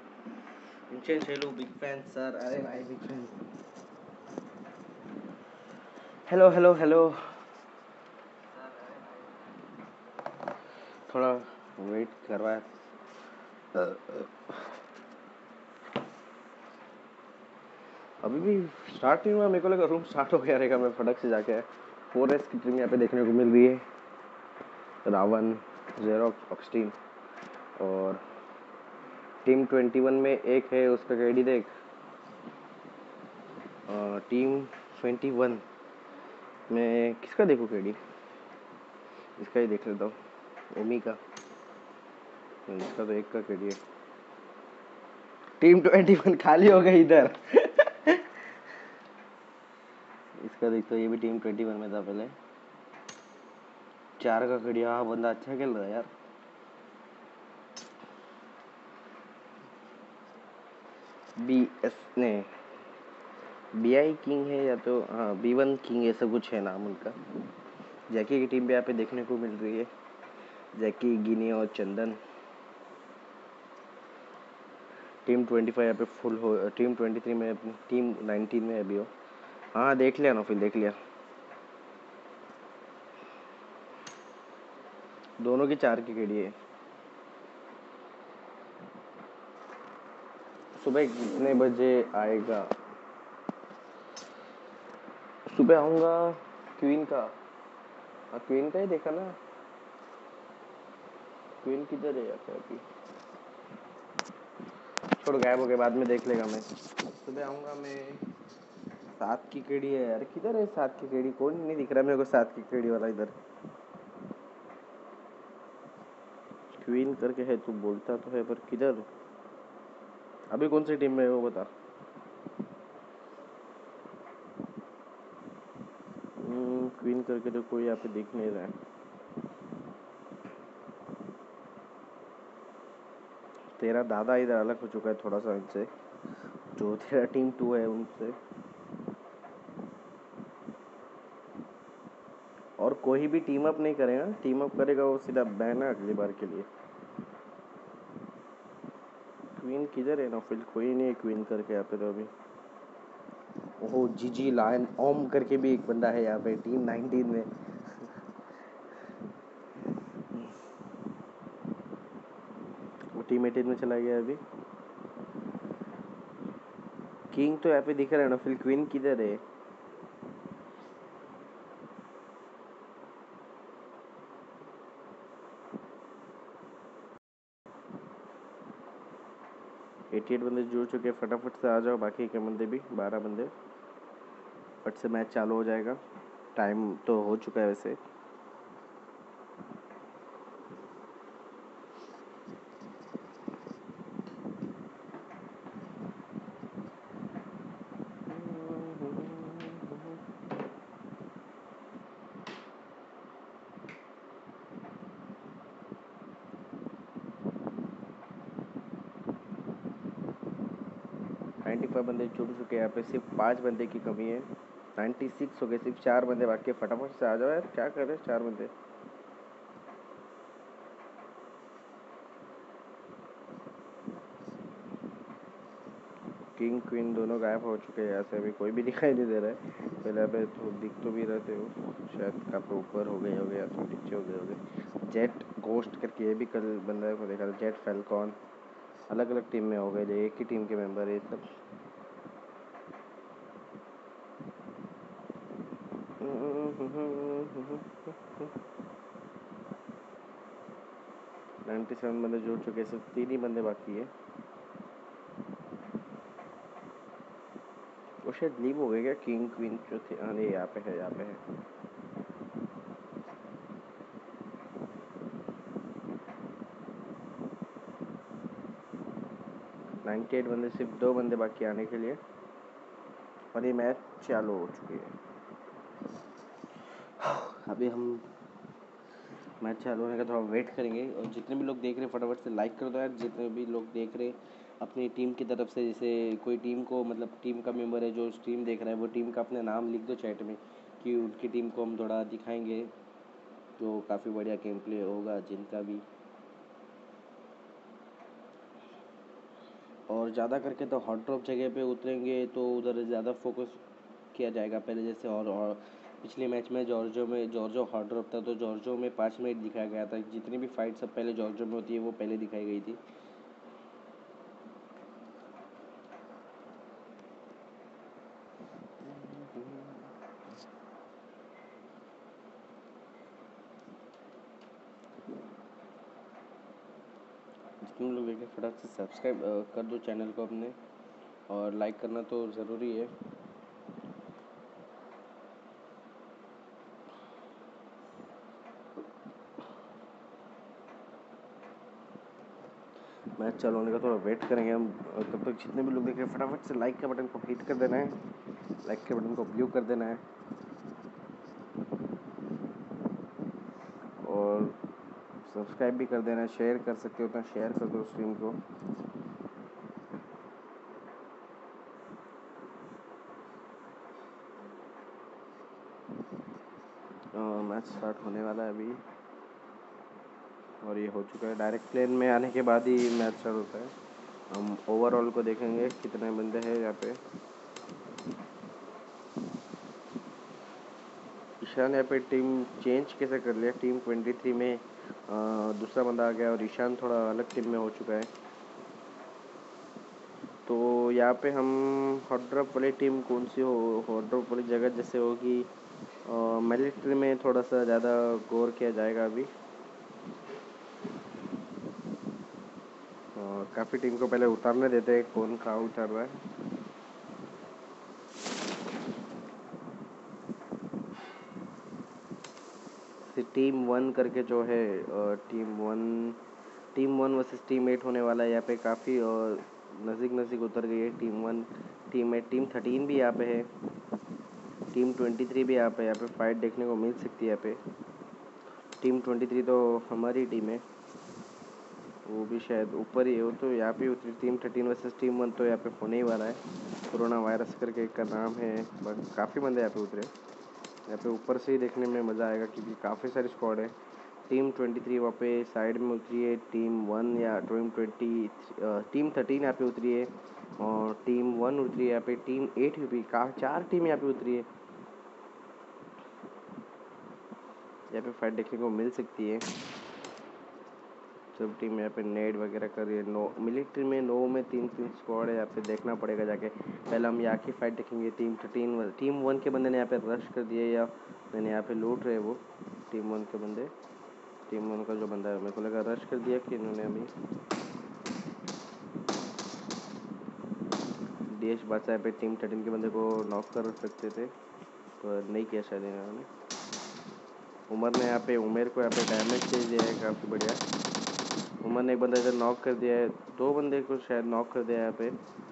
Vincent, hello, big fan, sir. अरे भाई big fan. Hello, hello, hello. थोड़ा वेट करवाया। अभी भी स्टार्ट नहीं हुआ। मेरे को लगा रूम स्टार्ट हो गया रहेगा। मैं फटक से जाके फोर एस की टीम यहाँ पे देखने को मिल रही है। रावण, जेरोक्स, ऑक्सटीन और टीम ट्वेंटी वन में एक है, उसका आईडी देख। Team twenty one. मैं किसका देखूँ केडी? इसका ही देख लेता हूँ, ओमी का। इसका तो एक का केडी है। टीम ट्वेंटी वन खाली हो गई इधर। इसका देखो, ये भी टीम ट्वेंटी वन में था पहले। चार का केडी। हाँ, बंदा अच्छा खेल रहा है यार। बी एस ने बी आई किंग है या तो हाँ बी वन किंग, ऐसा कुछ है नाम उनका। जैकी की टीम भी यहाँ पे देखने को मिल रही है। जैकी, गिनी और चंदन। टीम ट्वेंटी फाइव यहाँ पे फुल हो। टीम ट्वेंटी थ्री में, टीम नाइनटीन में अभी हो। हाँ देख लिया ना, फिर देख लिया। दोनों की चार की केडी है। सुबह कितने बजे आएगा? सुबह आऊँगा क्वीन का। हाँ क्वीन का ही देखा ना। क्वीन किधर है यहाँ अभी? छोड़, गायब हो गए, बाद में देख लेगा मैं। सुबह आऊँगा मैं। सात की केडी है यार, किधर है सात की केडी? कौन नहीं दिख रहा मेरे को सात की केडी वाला इधर। क्वीन करके है, तू बोलता तो है पर किधर? अभी कौन सी टीम में है वो बता। क्वीन करके तो कोई यहाँ पे दिख नहीं रहा है। तेरा दादा इधर अलग हो चुका है थोड़ा सा इनसे, जो तेरा टीम टू है उनसे। और कोई भी टीम अप नहीं करेगा, टीम अप करेगा वो सीधा बैन है अगली बार के लिए। क्वीन किधर है? नौफिल कोई नहीं है क्वीन करके यहाँ पे तो अभी। ओहो, जीजी लायन ओम करके भी एक बंदा है यहाँ पे टीम नाइनटीन में। वो टीम एटीन में चला गया अभी। किंग तो यहाँ पे दिख रहा है ना, फिर क्वीन किधर है? अट्ठासी बंदे जुड़ चुके हैं, फटाफट से आ जाओ। बाकी के बंदे भी, बारह बंदे। फट से मैच चालू हो जाएगा। टाइम तो हो चुका है वैसे। पचानवे बंदे जुड़ चुके हैं यहाँ पे, सिर्फ पाँच बंदे की कमी है। छियानवे हो गए, सिर्फ चार बंदे बाकी है। फटाफट से आ जाओ यार, क्या कर रहे हैं चार बंदे। किंग क्वीन दोनों गायब हो चुके हैं यहाँ से, अभी कोई भी दिखाई नहीं दे रहा है। पहले अभी तो दिख तो भी रहते हो, शायद काफ़ी ऊपर हो गए हो गए या तो नीचे हो गए हो गए। जेट गोस्ट करके ये भी कल बंदा को देखा था। जेट फैल्कॉन अलग अलग टीम में हो गए, जो एक ही टीम के मेंबर है सब। सत्तानवे बंदे जुड़ चुके हैं, सिर्फ तीन ही बंदे बाकी है। वो शायद लीव हो गए क्या किंग क्वीन जो थे? हाँ नहीं, यहाँ पे है, यहाँ पे है। अट्ठानवे बंदे, सिर्फ दो बंदे बाकी आने के लिए, और ये मैच चालू हो चुकी है। अभी हम मैच चालू होने का थोड़ा वेट करेंगे। और जितने भी लोग देख रहे हैं फटाफट से लाइक कर दो यार। जितने भी लोग देख रहे हैं अपनी टीम की तरफ से, जैसे कोई टीम को, मतलब टीम का मेंबर है जो टीम देख रहा है, वो टीम का अपने नाम लिख दो चैट में कि उनकी टीम को हम थोड़ा दिखाएंगे, तो काफ़ी बढ़िया गेम प्ले होगा जिनका भी। और ज़्यादा करके तो हॉट ड्रॉप जगह पे उतरेंगे तो उधर ज़्यादा फोकस किया जाएगा पहले जैसे। और, और पिछले मैच में जॉर्जो में जॉर्जो हॉट ड्रॉप था, तो जॉर्जो में पाँच मिनट दिखाया गया था। जितनी भी फाइट सब पहले जॉर्जो में होती है वो पहले दिखाई गई थी। जितने लोग देखें फटाफट से सब्सक्राइब कर दो चैनल को अपने, और लाइक करना तो ज़रूरी है। मैच चालू होने का थोड़ा वेट करेंगे हम। तब तक जितने भी लोग देख रहे हैं फटाफट से लाइक के बटन को हिट कर देना है, लाइक के बटन को ब्लू कर देना है और सब्सक्राइब भी कर देना है। शेयर कर सकते हो तो शेयर कर दो स्ट्रीम को। मैच स्टार्ट होने वाला है अभी और ये हो चुका है। डायरेक्ट प्लेन में आने के बाद ही मैच स्टार्ट होता है। हम ओवरऑल को देखेंगे कितने बंदे हैं यहाँ पे। ईशान यहाँ पे टीम चेंज कैसे कर लिया, टीम तेईस में आ, दूसरा बंदा आ गया और ईशान थोड़ा अलग टीम में हो चुका है। तो यहाँ पे हम हॉट ड्रॉप वाली टीम कौन सी हो, हॉट ड्रॉप वाली जगह जैसे होगी मिलिट्री में थोड़ा सा ज़्यादा गौर किया जाएगा अभी। काफ़ी टीम को पहले उतारने देते हैं, कौन कहाँ उतर रहा है। टीम वन करके जो है team one team one versus team eight होने वाला है यहाँ पे। काफ़ी नज़दीक नज़दीक उतर गई है team one team eight. Team thirteen भी यहाँ पे है, टीम ट्वेंटी थ्री भी यहाँ पे यहाँ पे फाइट देखने को मिल सकती है यहाँ पे। टीम ट्वेंटी थ्री तो हमारी टीम है, वो भी शायद ऊपर ही हो तो यहाँ पे उतरी। Team thirteen versus team one तो यहाँ पे होने ही वाला है। कोरोना वायरस करके एक का नाम है, बट काफ़ी बंदे यहाँ पे उतरे। यहाँ पे ऊपर से ही देखने में मज़ा आएगा क्योंकि काफ़ी सारी स्क्वाड है। टीम ट्वेंटी थ्री वहाँ पे साइड में उतरी है, टीम वन या टीम ट्वेंटी टीम थर्टीन यहाँ पे उतरी है और टीम वन उतरी है यहाँ पे। टीम एट भी का चार टीम यहाँ पे उतरी है। यहाँ पे फाइट देखने को मिल सकती है। सब टीम यहाँ पे नेड वगैरह कर रही है। नो मिलिट्री में नो में तीन तीन स्क्वाड है, यहाँ पे देखना पड़ेगा जाके। पहले हम यहाँ की फाइट देखेंगे। टीम थर्टीन टीम वन के बंदे ने यहाँ पे रश कर दिए या मैंने यहाँ पे लूट रहे वो टीम वन के बंदे। टीम वन का जो बंदा है मेरे को लगा रश कर दिया कि इन्होंने अभी। डी एस बादशाह पे टीम थर्टीन के बंदे को नॉक कर सकते थे पर नहीं किया शायद इन्होंने। उमर ने यहाँ पे उमेर को यहाँ पे डैमेज दे दिया है काफ़ी बढ़िया। उमर ने एक बंदा इधर नॉक कर दिया है, दो बंदे को शायद नॉक कर दिया है यहाँ पे।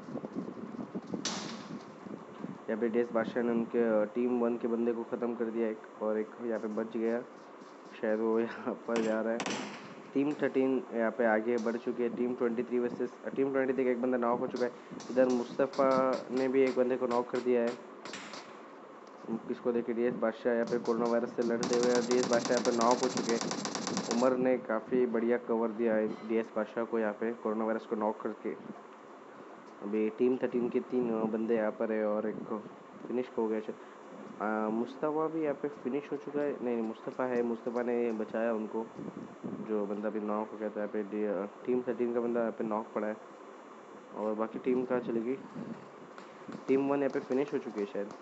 यहाँ पे डेस बादशाह ने उनके टीम वन के बंदे को ख़त्म कर दिया एक, और एक यहाँ पे बच गया शायद वो यहाँ पर जा रहा है। टीम थर्टीन यहाँ पे आगे बढ़ चुकी है। Team twenty three versus team twenty three का एक बंदा नॉक हो चुका है। इधर मुस्तफ़ा ने भी एक बंदे को नॉक कर दिया है। इसको देखिए डी एस बादशाह यहाँ पे कोरोना वायरस से लड़ते हुए डी एस बादशाह यहाँ पे नॉक हो चुके हैं। उमर ने काफ़ी बढ़िया कवर दिया है डी एस बादशाह को यहाँ पे कोरोना वायरस को नॉक करके। अभी टीम थर्टीन के तीन बंदे यहाँ पर है और एक फिनिश हो गया। मुस्तफ़ा भी यहाँ पे फिनिश हो चुका है, नहीं मुस्तफ़ा है, मुस्तफ़ा ने बचाया उनको। जो बंदा भी नॉक हो गया था यहाँ पे टीम थर्टीन का बंदा यहाँ पे नॉक पड़ा है। और बाकी टीम कहाँ चली गई? टीम वन यहाँ पे फिनिश हो चुकी है शायद।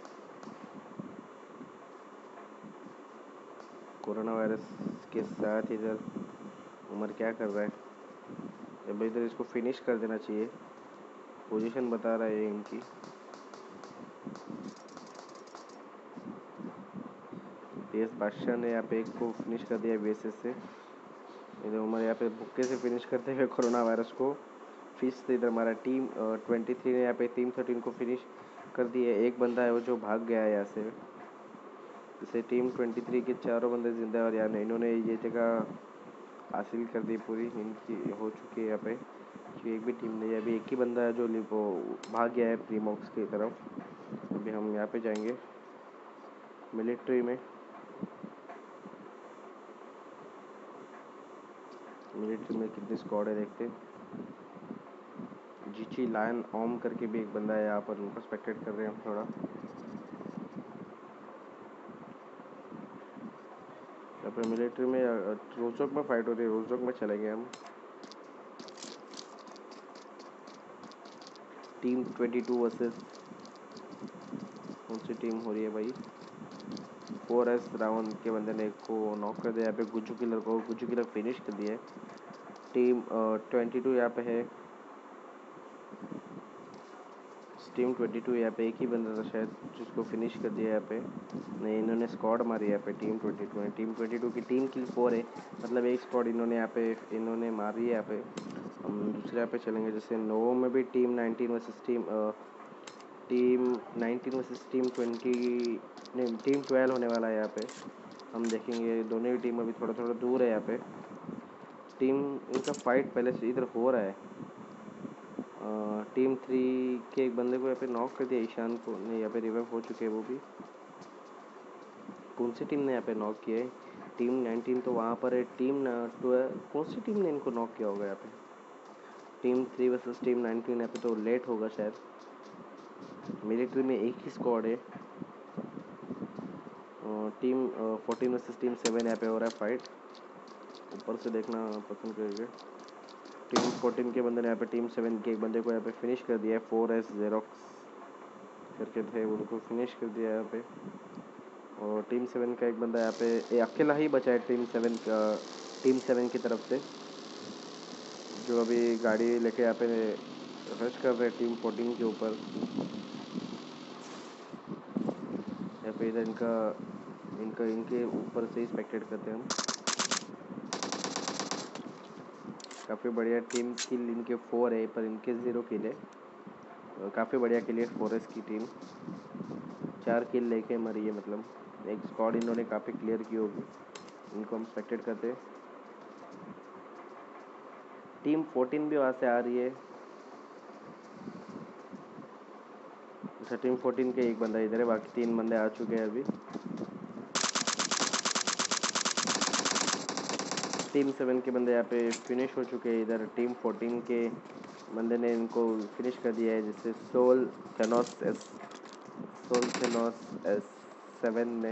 कोरोना वायरस के साथ इधर उमर क्या कर रहा है? अब इधर इसको फिनिश कर देना चाहिए, पोजीशन बता रहा है इनकी। देश बादशाह ने यहाँ पे एक को फिनिश कर दिया बेसिस से। इधर उमर यहाँ पे भुक्के से फिनिश करते हुए कोरोना वायरस को। फिर से इधर हमारा टीम ट्वेंटी थ्री ने यहाँ पे टीम थर्टीन को फिनिश कर दिया है। एक बंदा है वो जो भाग गया है यहाँ से। इसे टीम ट्वेंटी थ्री के चारों बंदे जिंदा है और यार इन्होंने ये जगह हासिल कर दी पूरी, इनकी हो चुकी है यहाँ पे कि एक भी टीम नहीं। अभी एक ही बंदा है जो वो भाग गया है प्रीमॉक्स की तरफ। अभी हम यहाँ पे जाएंगे मिलिट्री में। मिलिट्री में कितनी स्क्वाड है देखते हैं। जीची लायन ओम करके भी एक बंदा है यहाँ पर, उनको स्पेक्टेट कर रहे हैं हम थोड़ा। यहाँ पे मिलिट्री में रोजोक में फाइट हो रही है, रोजोक में चले गए हम। टीम ट्वेंटी टू वर्सेस कौन सी टीम हो रही है भाई? फोर एस राउंड के बंदे ने को नॉक कर दिया यहाँ पे। गुज्जू किलर को गुज्जू किलर फिनिश कर दिया है। टीम ट्वेंटी टू यहाँ पे है। टीम ट्वेंटी टू यहाँ पे एक ही बंदा था शायद जिसको फिनिश कर दिया यहाँ पे। नहीं, इन्होंने स्क्वाड मारी यहाँ पे टीम ट्वेंटी टू ने। टीम ट्वेंटी टू की टीम किल फोर है, मतलब एक स्क्वाड इन्होंने यहाँ पे इन्होंने मारी है यहाँ पे। हम दूसरे यहाँ पे चलेंगे, जैसे नोवो में भी team nineteen versus team team nineteen versus team twenty नहीं टीम ट्वेल्व होने वाला है यहाँ पे। हम देखेंगे दोनों ही टीम अभी थोड़ा थोड़ा दूर है यहाँ पे। टीम इनका फाइट पहले से इधर हो रहा है। टीम थ्री के एक बंदे को यहाँ पे नॉक कर दिया, ईशान को। नहीं, यहाँ पे रिवाइव हो चुके हैं वो भी। कौन सी टीम ने यहाँ पे नॉक किया है? टीम नाइनटीन तो वहाँ पर है। टीम ट्वेल्व कौन सी टीम ने इनको नॉक किया होगा यहाँ पे? Team three versus team nineteen यहाँ पे तो लेट होगा शायद। मेरी टीम में एक ही स्क्वाड है। Team fourteen versus team seven यहाँ पे हो रहा है फाइट। ऊपर से देखना पसंद करेंगे। टीम फोर्टीन के बंदे ने यहाँ पे टीम सेवन के एक बंदे को यहाँ पे फिनिश कर दिया है। फोर एस जेरोक्स करके थे, उनको फिनिश कर दिया यहाँ पे। और टीम सेवन का एक बंदा यहाँ पे ए, अकेला ही बचा है टीम सेवन का टीम सेवन की तरफ से, जो अभी गाड़ी लेके यहाँ पे रश कर रहे हैं टीम फोर्टीन के ऊपर। यहाँ पे इधर इनका इनका इनके ऊपर से ही स्पेक्टेट करते हैं हम। काफ़ी बढ़िया टीम किल इनके फोर है, पर इनके ज़ीरो किल है। काफ़ी बढ़िया किल है फोरेस्ट की टीम। चार किल लेके मरी है, मतलब एक स्क्वाड इन्होंने काफ़ी क्लियर की होगी। इनको हम स्पेक्टेट करते हैं। टीम फोर्टीन भी वहाँ से आ रही है। अच्छा, टीम फोर्टीन के एक बंदा इधर है, बाकी तीन बंदे आ चुके हैं अभी। टीम सेवन के बंदे यहाँ पे फिनिश हो चुके हैं। इधर टीम फोर्टीन के बंदे ने इनको फिनिश कर दिया है, जिससे Soul Thanos S Soul Thanos S seven ने।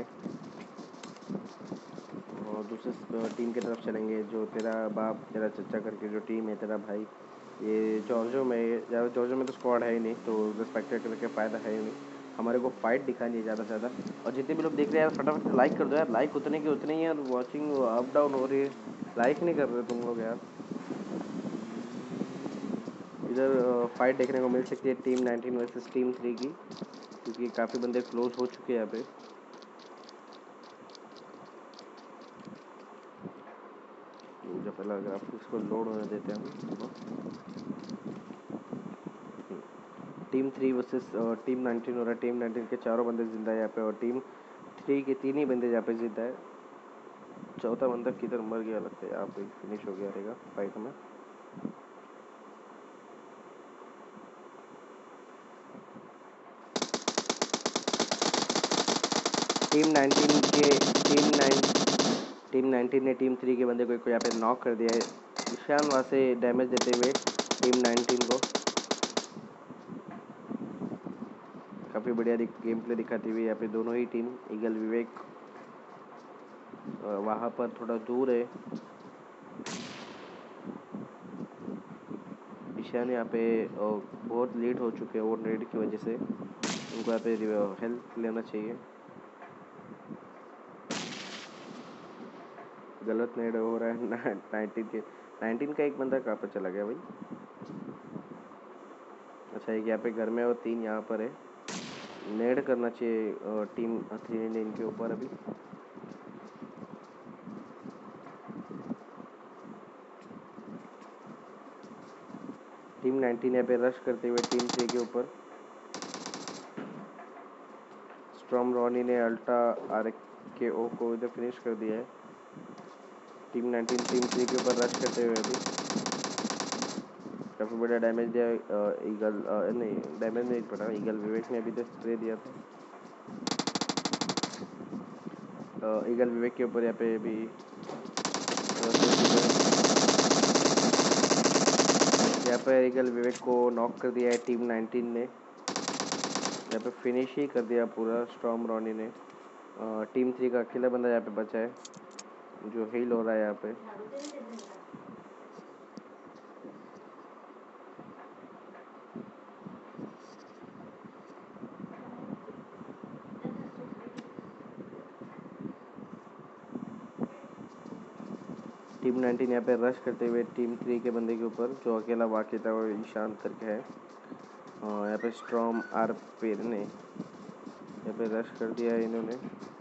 और दूसरे टीम की तरफ चलेंगे, जो तेरा बाप तेरा चचा करके जो टीम है, तेरा भाई। ये जॉर्जो में ज़्यादा जॉर्जो में तो स्क्वाड है ही नहीं, तो रिस्पेक्टेड करके फ़ायदा है ही नहीं। हमारे को फाइट दिखानी है ज़्यादा से ज़्यादा। और जितने भी लोग देख रहे हैं यार, फटाफट से लाइक कर दो यार। लाइक उतने की उतने ही यार, वॉचिंग अप डाउन हो रही है, लाइक नहीं कर रहे तुम लोग यार। इधर फाइट देखने को मिल सकती है team nineteen versus team three की, क्योंकि काफ़ी बंदे क्लोज हो चुके हैं यहाँ पे। जो पहला ग्राफिक्स को लोड होने देते हैं हम। Team three versus team nineteen हो रहा है। टीम नाइनटीन के चारों बंदे जिंदा है यहाँ पे, और टीम थ्री के तीन ही बंदे यहाँ पे जिंदा है। चौथा बंदा किधर मर गया लगता है, यहाँ पे फिनिश हो गया रहेगा फाइट में। टीम नाइनटीन के टीम नाइन टीम नाइनटीन ने टीम थ्री के बंदे को यहाँ पे नॉक कर दिया है। ईशान वहाँ से डैमेज देते हुए टीम नाइनटीन को काफ़ी बढ़िया गेम प्ले दिखाती हुई यहाँ पे दोनों ही टीम। ईगल विवेक वहाँ पर थोड़ा दूर है। ईशान यहाँ पे बहुत लेट हो चुके हैं, वो रेड की वजह से उनको यहाँ पे हेल्प लेना चाहिए। गलत नेड हो रहा है नाइनटीन के नाइनटीन का एक बंदा कहाँ पर चला गया भाई? अच्छा, एक यहाँ पे घर में और तीन यहाँ पर है। नेड करना चाहिए टीम थ्री ने इनके ऊपर अभी। टीम नाइनटीन यहाँ पे रश करते हुए टीम थ्री के ऊपर। स्ट्रॉम रॉनी ने अल्टा आर के ओ को इधर फिनिश कर दिया है। टीम नाइनटीन टीम थ्री के ऊपर रश करते हुए अभी काफ़ी बड़ा डैमेज दिया। ईगल नहीं डैमेज नहीं पड़ा, ईगल विवेक ने अभी तो स्प्रे दिया था। ईगल विवेक के ऊपर यहाँ पे भी यहाँ पर ईगल विवेक को नॉक कर दिया है टीम नाइनटीन ने। यहाँ पे फिनिश ही कर दिया पूरा स्टॉर्म रॉनी ने। टीम थ्री का अकेला बंदा यहाँ पे बचा है जो हील हो रहा है यहाँ पे। टीम नाइनटीन यहाँ पे रश करते हुए टीम थ्री के बंदे के ऊपर, जो अकेला बाकी था वो ईशान करके है। हाँ यहाँ पे स्ट्रॉम आर पे ने यहाँ पे रश कर दिया है इन्होंने।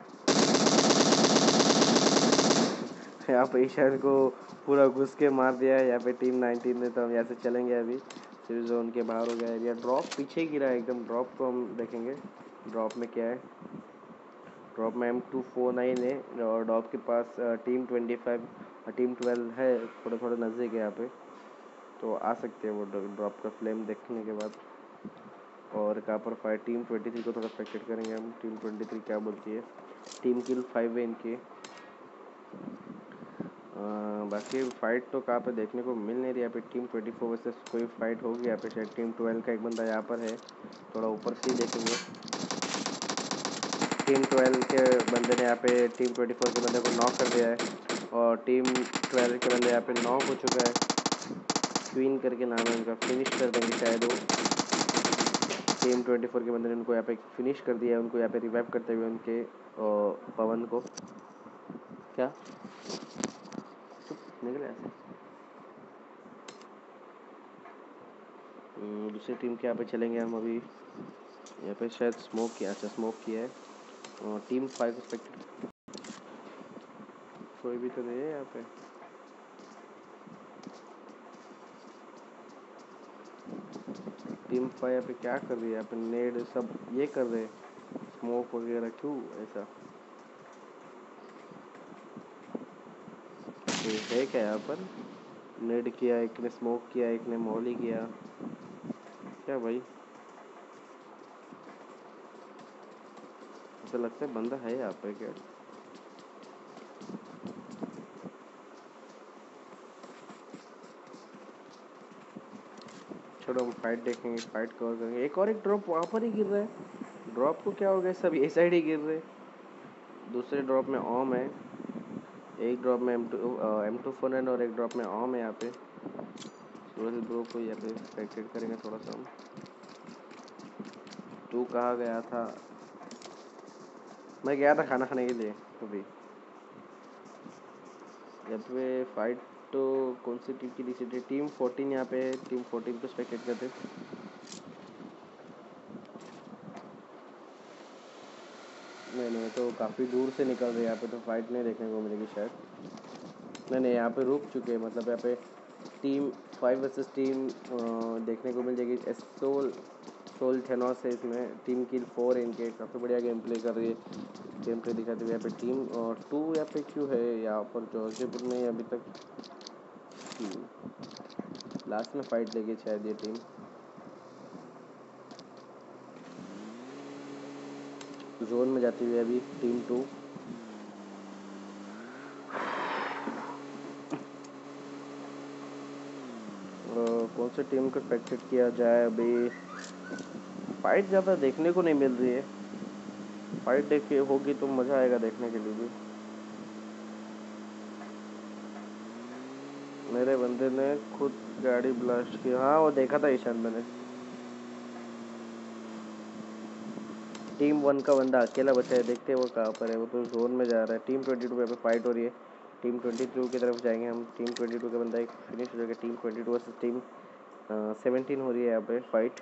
यहाँ पे ईशान को पूरा घुस के मार दिया है यहाँ पे टीम नाइनटीन ने। तो हम यहाँ से चलेंगे अभी, सिर्फ जोन के बाहर हो गया है। या ड्रॉप पीछे गिरा है एकदम। ड्रॉप को हम देखेंगे ड्रॉप में क्या है। ड्रॉप में एम टू फोर नाइन है और ड्रॉप के पास team twenty five team twelve है, थोड़ा थोड़ा नज़दीक है यहाँ पे, तो आ सकते हैं वो ड्रॉप का फ्लेम देखने के बाद। और कहाँ पर फाइट टीम ट्वेंटी थ्री को थोड़ा स्पेक्टेट करेंगे हम, टीम ट्वेंटी थ्री क्या बोलती है। टीम किल फाइव है इनके। बाकी फाइट तो कहाँ पे देखने को मिल नहीं रही यहाँ पे। टीम ट्वेंटी फोर वर्सेस कोई फाइट होगी यहाँ पे शायद। टीम ट्वेल्व का एक बंदा यहाँ पर है, थोड़ा ऊपर से ही देखेंगे। टीम ट्वेल्व के बंदे ने यहाँ पे टीम ट्वेंटी फोर के बंदे को नॉक कर दिया है और टीम ट्वेल्व के बंदे यहाँ पे नॉक हो चुका है। क्वीन करके नाम है उनका, फिनिश कर देंगे शायद वो। टीम ट्वेंटी फोर के बंदे ने उनको यहाँ पे फिनिश कर दिया है, उनको यहाँ पे रिवाइव करते हुए उनके पवन को। क्या निकले ऐसे। दूसरी टीम के यहाँ पे चलेंगे हम अभी। यहाँ पे शायद स्मोक किया, अच्छा स्मोक किया है। और टीम फाइव एक्सपेक्टेड, कोई भी तो नहीं है यहाँ पे। टीम फाइव यहाँ पे क्या कर रही है, यहाँ पे नेड सब ये कर रहे हैं, स्मोक वगैरह क्यों ऐसा कोई है क्या यहाँ पर। नेड किया, एक ने स्मोक किया, एक ने मॉली किया, क्या भाई ऐसा लगता है बंदा है यहाँ पे क्या। छोड़ो हम फाइट देखेंगे, फाइट कवर करेंगे। एक और एक ड्रॉप वहाँ पर ही गिर रहा है। ड्रॉप को क्या हो गया, सब ये साइड ही गिर रहे। दूसरे ड्रॉप में ओम है, एक ड्रॉप में M two M two four nine और एक ड्रॉप में ओम है यहाँ पे। सूरज ब्रो को यहाँ पे एक्सपेक्टेड करेंगे थोड़ा सा हम। तू कहाँ गया था। मैं गया था खाना खाने के लिए अभी। यहाँ पे फाइट तो कौन सी टीम की दिखी थी, टीम फोर्टीन यहाँ पे है। टीम फोर्टीन को एक्सपेक्टेड करते। नहीं नहीं तो काफ़ी दूर से निकल रहे हैं यहाँ पे, तो फाइट नहीं देखने को मिलेगी शायद। नहीं नहीं यहाँ पे रुक चुके हैं, मतलब यहाँ पे टीम फाइव वर्सेस टीम देखने को मिल जाएगी। सोल सोल थेनोस है इसमें। टीम किल फोर है इनके, काफ़ी बढ़िया गेम प्ले कर रही है। गेम प्ले दिखाते हुए यहाँ पे टीम और टू यहाँ पे क्यों है यहाँ पर जॉर्जियापुर में अभी तक। लास्ट में फाइट लेगी शायद ये टीम। जोन में जाती हुई अभी टीम टू। कौन सी टीम को एक्सपेक्टेड किया जाए अभी। फाइट ज़्यादा देखने को नहीं मिल रही है। फाइट देखिए होगी तो मज़ा आएगा देखने के लिए भी। मेरे बंदे ने खुद गाड़ी ब्लास्ट की, हाँ वो देखा था ईशान मैंने। टीम वन का बंदा अकेला बचा है, देखते हैं वो कहाँ पर है। वो तो जोन में जा रहा है। टीम ट्वेंटी टू पे फाइट हो रही है। टीम ट्वेंटी टू की तरफ जाएंगे हम। टीम ट्वेंटी टू का बंदा एक फिनिश हो जाएगा। Team twenty two versus team seventeen हो रही है यहाँ पे फाइट।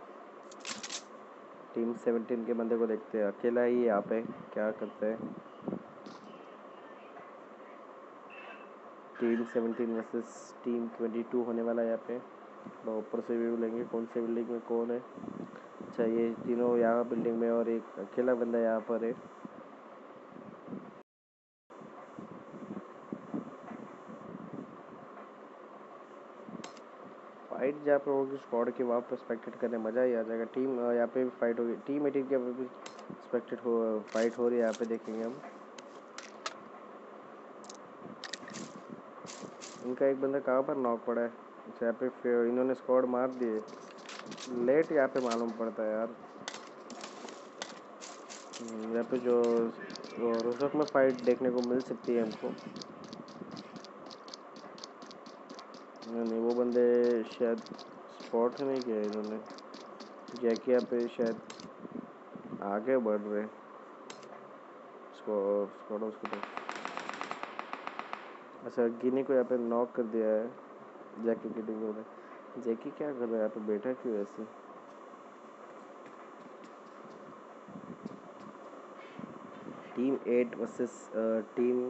टीम सेवनटीन के बंदे को देखते हैं, अकेला ही यहाँ पे क्या करते हैं। Team seventeen versus team twenty two होने वाला है यहाँ पे। तो ऊपर से व्यू लेंगे कौन से बिल्डिंग में कौन है। अच्छा ये तीनों यहाँ बिल्डिंग में और एक अकेला बंदा यहाँ पर है। फाइट जहाँ पे होगी स्क्वाड के वहाँ पर एक्सपेक्टेड करने मज़ा ही आ जाएगा। टीम यहाँ पे भी फाइट होगी। टीम एटीन के भी एक्सपेक्टेड हो फाइट हो रही है यहाँ पे, देखेंगे हम। इनका एक बंदा कहाँ पर नॉक पड़ा है। अच्छा यहाँ पे इन्होंने स्क्वाड मार दिए। लेट यहाँ पे मालूम पड़ता है यार। यहाँ पे जो रोजक में फाइट देखने को मिल सकती है हमको। नहीं वो बंदे शायद स्पॉट नहीं किया इन्होंने। जैकी यहाँ पे शायद आगे बढ़ रहे स्क्वाड उसकी तरफ। अच्छा गिनी को यहाँ पे नॉक कर दिया है जैकी की टीम ने। जैकी क्या कर रहा है यहाँ पे, बैठा क्यों ऐसे। Team eight versus team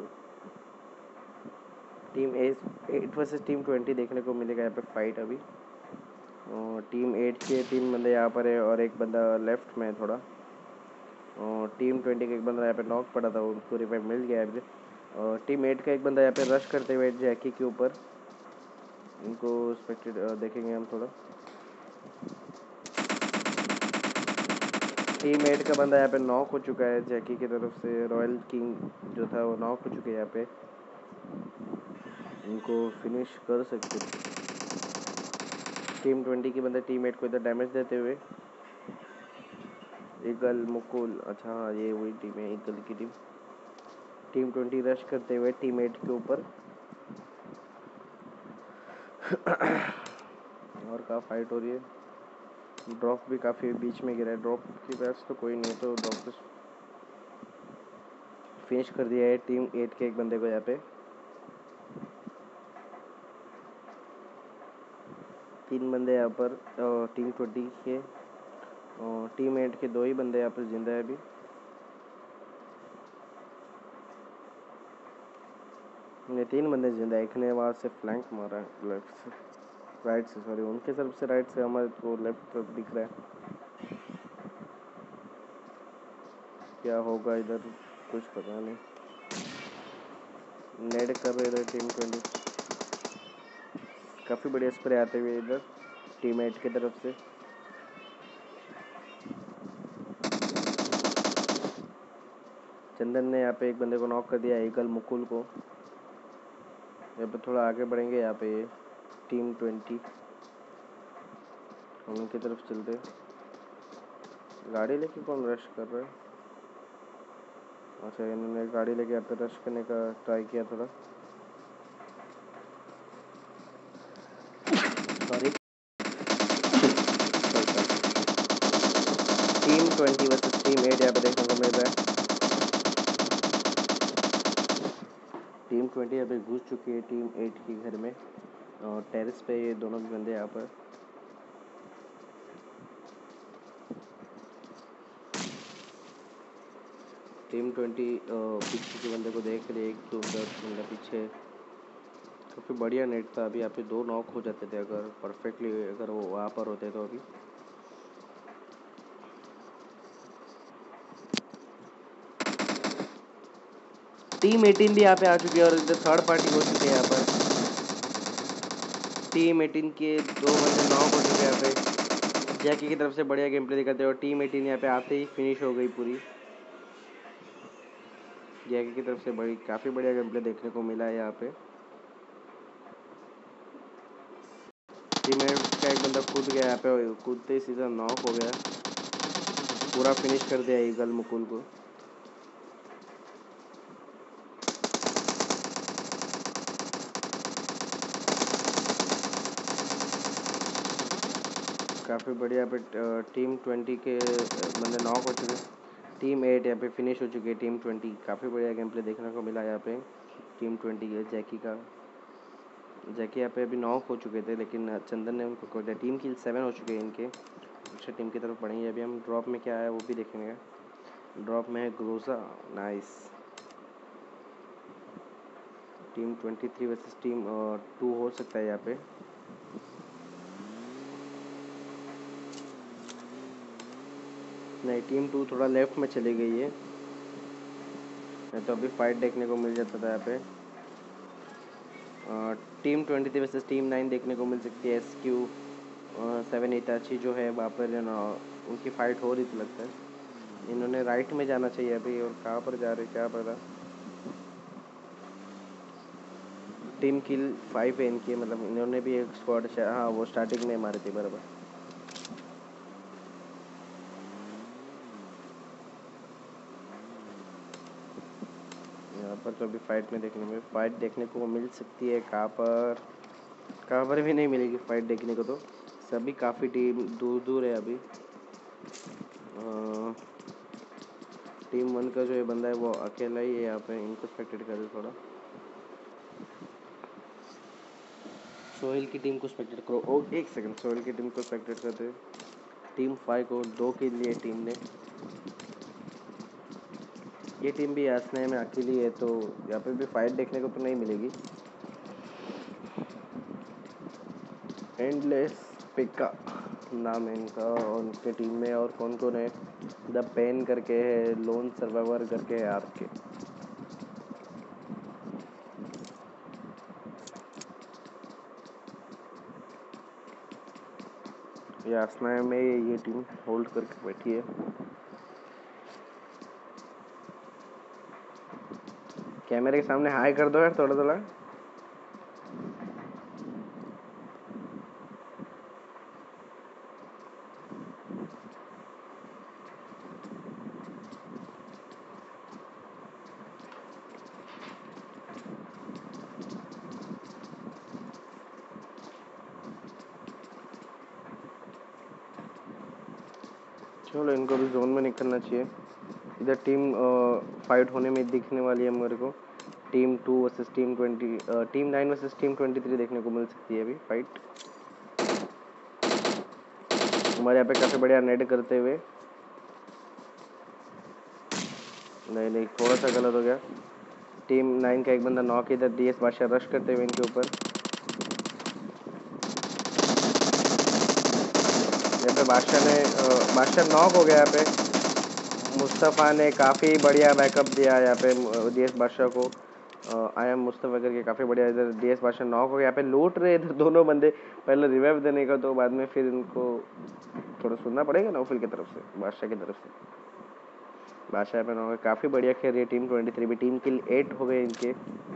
team eight versus team twenty देखने को मिलेगा यहाँ पे फाइट अभी। और टीम एट के तीन बंदे यहाँ पर है और एक बंदा लेफ्ट में है थोड़ा। और टीम ट्वेंटी का एक बंदा यहाँ पे नॉक पड़ा था, उनको रिवाइव मिल गया है अभी। और टीम एट का एक बंदा यहाँ पे रश करते हुए जैकी के ऊपर, इनको एक्सपेक्टेड देखेंगे हम थोड़ा। टीम एट का बंदा यहाँ पे नॉक हो चुका है जैकी की तरफ से। रॉयल किंग जो था वो नॉक हो चुके हैं यहाँ पे, इनको फिनिश कर सकते थे। टीम ट्वेंटी के बंदे टीम एट को इधर डैमेज देते हुए। ईगल मुकुल, अच्छा हाँ ये वही टीम है ईगल की टीम। टीम ट्वेंटी रश करते हुए टीम एट के ऊपर। और कहाँ फाइट हो रही है। ड्रॉप भी काफ़ी बीच में गिरा है, ड्रॉप के पास तो कोई नहीं, तो ड्रॉप पे फिनिश कर दिया है टीम एट के एक बंदे को यहाँ पे। तीन बंदे यहाँ पर टीम ट्वेंटी के, और टीम एट के दो ही बंदे यहाँ पर जिंदा है अभी। ये तीन बंदे जिंदा है, एक ने वहाँ से फ्लैंक मारा है लेफ्ट से, राइट से, सॉरी उनके तरफ से राइट से, हमारे को लेफ्ट तरफ दिख रहा है। क्या होगा इधर कुछ पता नहीं। नेड कर रहे इधर टीम ट्वेंटी, काफ़ी बढ़िया स्प्रे आते हुए इधर टीम एट की तरफ से। चंदन ने यहाँ पे एक बंदे को नॉक कर दिया, ईगल मुकुल को। यहाँ पे थोड़ा आगे बढ़ेंगे यहाँ पे टीम ट्वेंटी, हम उनकी तरफ चलते। गाड़ी लेके कौन रश कर रहा है? अच्छा इन्होंने गाड़ी लेके यहाँ पे रश करने का ट्राई किया थोड़ा, sorry. Team twenty versus team eight यहाँ पे देखने को मिल रहा है। टीम ट्वेंटी यहाँ पे घुस चुकी है टीम एट के घर में, और टेरेस पे ये दोनों भी बंदे यहाँ पर। टीम ट्वेंटी पीछे के बंदे को देख रहे, एक दो दस बंदा पीछे। काफ़ी बढ़िया नेट था अभी, यहाँ पे दो नॉक हो जाते थे अगर परफेक्टली, अगर वो वहाँ पर होते तो अभी। टीम एटीन भी यहाँ पे आ चुकी है और इधर थर्ड पार्टी हो चुकी है यहाँ पर। टीम एटीन के दो बंदे नॉक हो चुके हैं यहाँ पे। जैकी की तरफ से बढ़िया गेम प्ले दिखाते हैं, और टीम एटीन यहाँ पे आते ही फिनिश हो गई पूरी। जैकी की तरफ से बड़ी काफ़ी बढ़िया गेम प्ले देखने को मिला है यहाँ पे। टीम एट का एक बंदा कूद गया यहाँ पे, कूदते ही सीधा नॉक हो गया, पूरा फिनिश कर दिया ईगल मुकुल को। काफ़ी बढ़िया पे टीम ट्वेंटी के बंदे नॉक हो चुके हैं। टीम एट यहाँ पे फिनिश हो चुकी है टीम ट्वेंटी। काफ़ी बढ़िया गेम प्ले देखने को मिला यहाँ पे टीम ट्वेंटी के। जैकी का जैकी यहाँ पे अभी नॉक हो चुके थे, लेकिन चंदन ने उनको कर दिया। टीम किल सेवन हो चुके हैं इनके। अच्छा टीम की तरफ बढ़ेंगे अभी हम। ड्रॉप में क्या है वो भी देखेंगे। ड्रॉप में है Groza, nice. Team twenty three versus team two हो सकता है यहाँ पे। नहीं, टीम टू थोड़ा लेफ्ट में चली गई है, नहीं तो अभी फाइट देखने को मिल जाता था यहाँ पे। Team twenty three versus team nine देखने को मिल सकती है। एस क्यू सेवन इटाची जो है वहाँ पर ना उनकी फ़ाइट हो रही थी लगता है। इन्होंने राइट में जाना चाहिए अभी, और कहाँ पर जा रहे क्या पता। टीम किल फाइव है इनकी, मतलब इन्होंने भी एक स्क्वाड, हाँ वो स्टार्टिंग में मारे थे बराबर। यहाँ पर तो अभी फाइट में देखने में फाइट देखने को मिल सकती है। कहाँ पर कहाँ पर भी नहीं मिलेगी फाइट देखने को, तो सभी काफ़ी टीम दूर दूर है अभी। आ, टीम वन का जो ये बंदा है वो अकेला ही है यहाँ पे, इनको स्पेक्टेट करें थोड़ा। सोहेल की टीम को स्पेक्टेट करो। ओ एक सेकंड, सोहेल की टीम को स्पेक्टेट करते। टीम फाइव को दो के लिए टीम ने। ये टीम भी आसने में अकेली है, तो यहाँ पे भी फाइट देखने को तो नहीं मिलेगी। एंडलेस पिका नाम है इनका, और उनके टीम में और कौन कौन है, द पेन करके है, लोन सर्वाइवर करके है आर के। ये आसना में ये टीम होल्ड करके बैठी है। कैमरे के सामने हाई कर दो यार थोड़ा थोड़ा। चलो इनको भी जोन में निकलना चाहिए। इधर टीम फाइट होने में दिखने वाली है मेरे को। Team two versus team twenty, team nine versus team twenty three देखने को मिल सकती है अभी फाइट। हमारे यहाँ पे काफ़ी बढ़िया नेट करते हुए, नहीं नहीं थोड़ा सा गलत हो गया। टीम नाइन का एक बंदा नॉक, इधर डीएस बादशाह रश करते हुए इनके ऊपर। यहाँ पे बादशाह ने बादशाह नॉक हो गया। यहाँ पे मुस्तफ़ा ने काफ़ी बढ़िया बैकअप दिया यहाँ पे डीएस बादशाह को। आई एम मुस्तफ़ा करके काफ़ी बढ़िया। इधर डीएस बादशाह नॉक हो गया। यहाँ पे लूट रहे इधर दोनों बंदे, पहले रिवाइव देने का, तो बाद में फिर इनको थोड़ा सुनना पड़ेगा नौफिल की तरफ से, बादशाह की तरफ से। बादशाह पे नॉक, काफ़ी बढ़िया खेल रही है टीम ट्वेंटी थ्री भी। टीम किल एट हो गए इनके।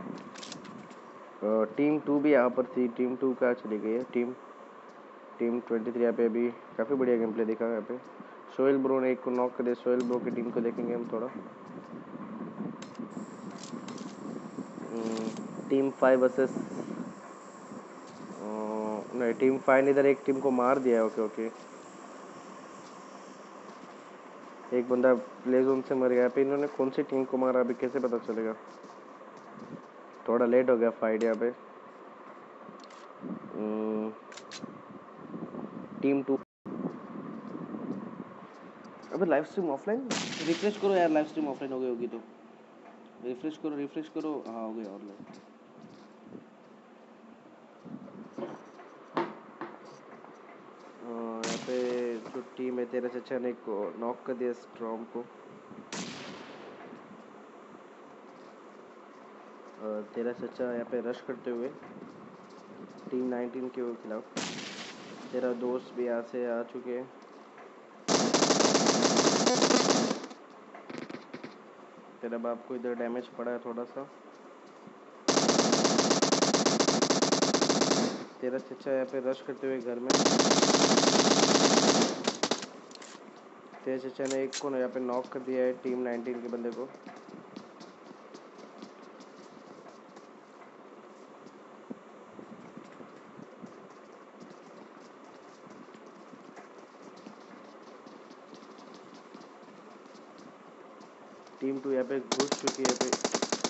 टीम टू भी यहाँ पर थी, टीम टू का चली गई है। टीम टीम ट्वेंटी थ्री यहाँ पे अभी काफ़ी बढ़िया गेम प्ले दिखा। यहाँ पे सोहेल ब्रो ने एक को नॉक कर दिया। सोहेल ब्रो की टीम को देखेंगे हम थोड़ा। टीम फाइव वर्सेस नहीं, टीम फाइव ने इधर एक टीम को मार दिया। ओके ओके, एक बंदा प्ले जोन से मर गया। यहाँ पे इन्होंने कौन सी टीम को मारा अभी कैसे पता चलेगा, थोड़ा लेट हो गया फाइट यहाँ पे। टीम टू, अबे लाइव स्ट्रीम ऑफलाइन, रिफ्रेश करो यार, लाइव स्ट्रीम ऑफलाइन हो गई होगी तो रिफ्रेश करो रिफ्रेश करो। हाँ हो गया ऑनलाइन। यहाँ पे जो टीम है तेरह से अच्छा ने को नॉक कर दिया स्ट्रॉम को। तेरह से अच्छा यहाँ पे रश करते हुए टीम नाइनटीन के खिलाफ। तेरा दोस्त भी यहाँ से आ चुके हैं। तेरा बाप को इधर डैमेज पड़ा है थोड़ा सा। तेरा चचा यहाँ पे रश करते हुए घर में। तेरे चचा ने एक को यहाँ पे नॉक कर दिया है टीम नाइनटीन के बंदे को। टीम टू यहाँ पे घुस चुकी है। पे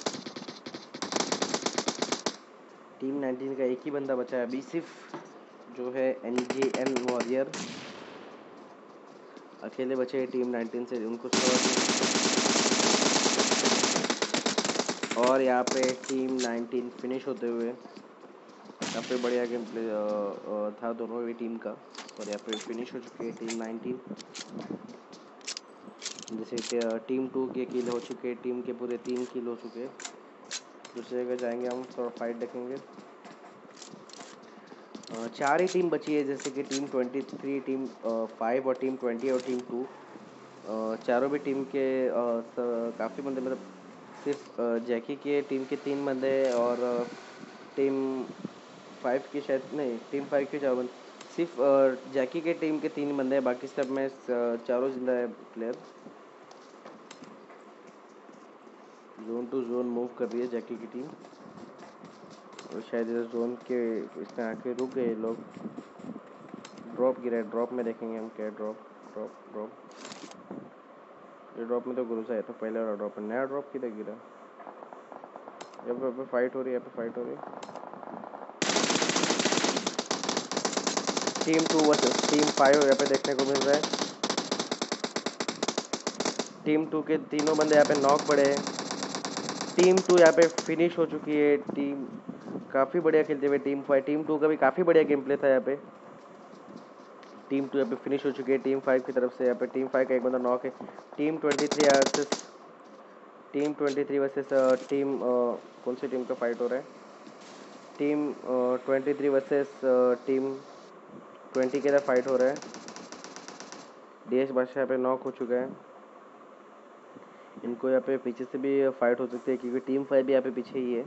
टीम नाइनटीन का एक ही बंदा बचा है अभी सिर्फ, जो है एन जे एन वॉरियर। अकेले बचे हैं टीम नाइनटीन से, उनको और यहाँ पे टीम नाइनटीन फिनिश होते हुए। काफ़ी बढ़िया गेम प्ले था दोनों भी टीम का, और यहाँ पे फिनिश हो चुकी है टीम नाइनटीन। जैसे टीम टू के किल हो चुके हैं, टीम के पूरे तीन किल हो चुके हैं। दूसरी जगह जाएंगे हम, थोड़ा फाइट देखेंगे। चार ही टीम बची है, जैसे कि team twenty three, team five और टीम ट्वेंटी और टीम टू। चारों भी टीम के काफ़ी बंदे, मतलब सिर्फ जैकी के टीम के तीन बंदे और टीम फाइव की शायद नहीं, टीम फाइव के चार बंदे, सिर्फ जैकी के टीम के तीन बंदे हैं, बाकी सब में चारों जिंदा है player. Zone to zone move कर रही है जैकी की टीम, और शायद इधर जोन के इसमें आके रुक गए लोग। ड्रॉप गिरा है, ड्रॉप में देखेंगे हम क्या ड्रॉप ड्रॉप ड्रॉप ये ड्रॉप में तो गुरुसा है, तो पहले वाला ड्रॉप है। नया ड्रॉप किधर गिरा? यहाँ पे फाइट हो रही है, यहाँ पे फाइट हो रही है। Team two versus team five यहाँ पे देखने को मिल रहा है। टीम टू के तीनों बंदे यहाँ पे नॉक पड़े हैं। टीम टू यहाँ पे फिनिश हो चुकी है। टीम काफ़ी बढ़िया खेलते हुए टीम फाइव टीम टू का भी काफ़ी बढ़िया गेम प्ले था यहाँ पे। टीम टू यहाँ पे फिनिश हो चुकी है टीम फाइव की तरफ से। यहाँ पे टीम फाइव का एक बंदा नॉक है। Team twenty three versus team twenty three versus team कौन सी टीम का फाइट हो रहा है? Team twenty three versus team twenty के फाइट हो रहा है। डीएस बादशाह यहाँ पे नॉक हो चुका है। इनको यहाँ पे पीछे से भी फाइट हो सकती है क्योंकि टीम फाइव भी यहाँ पे पीछे ही है।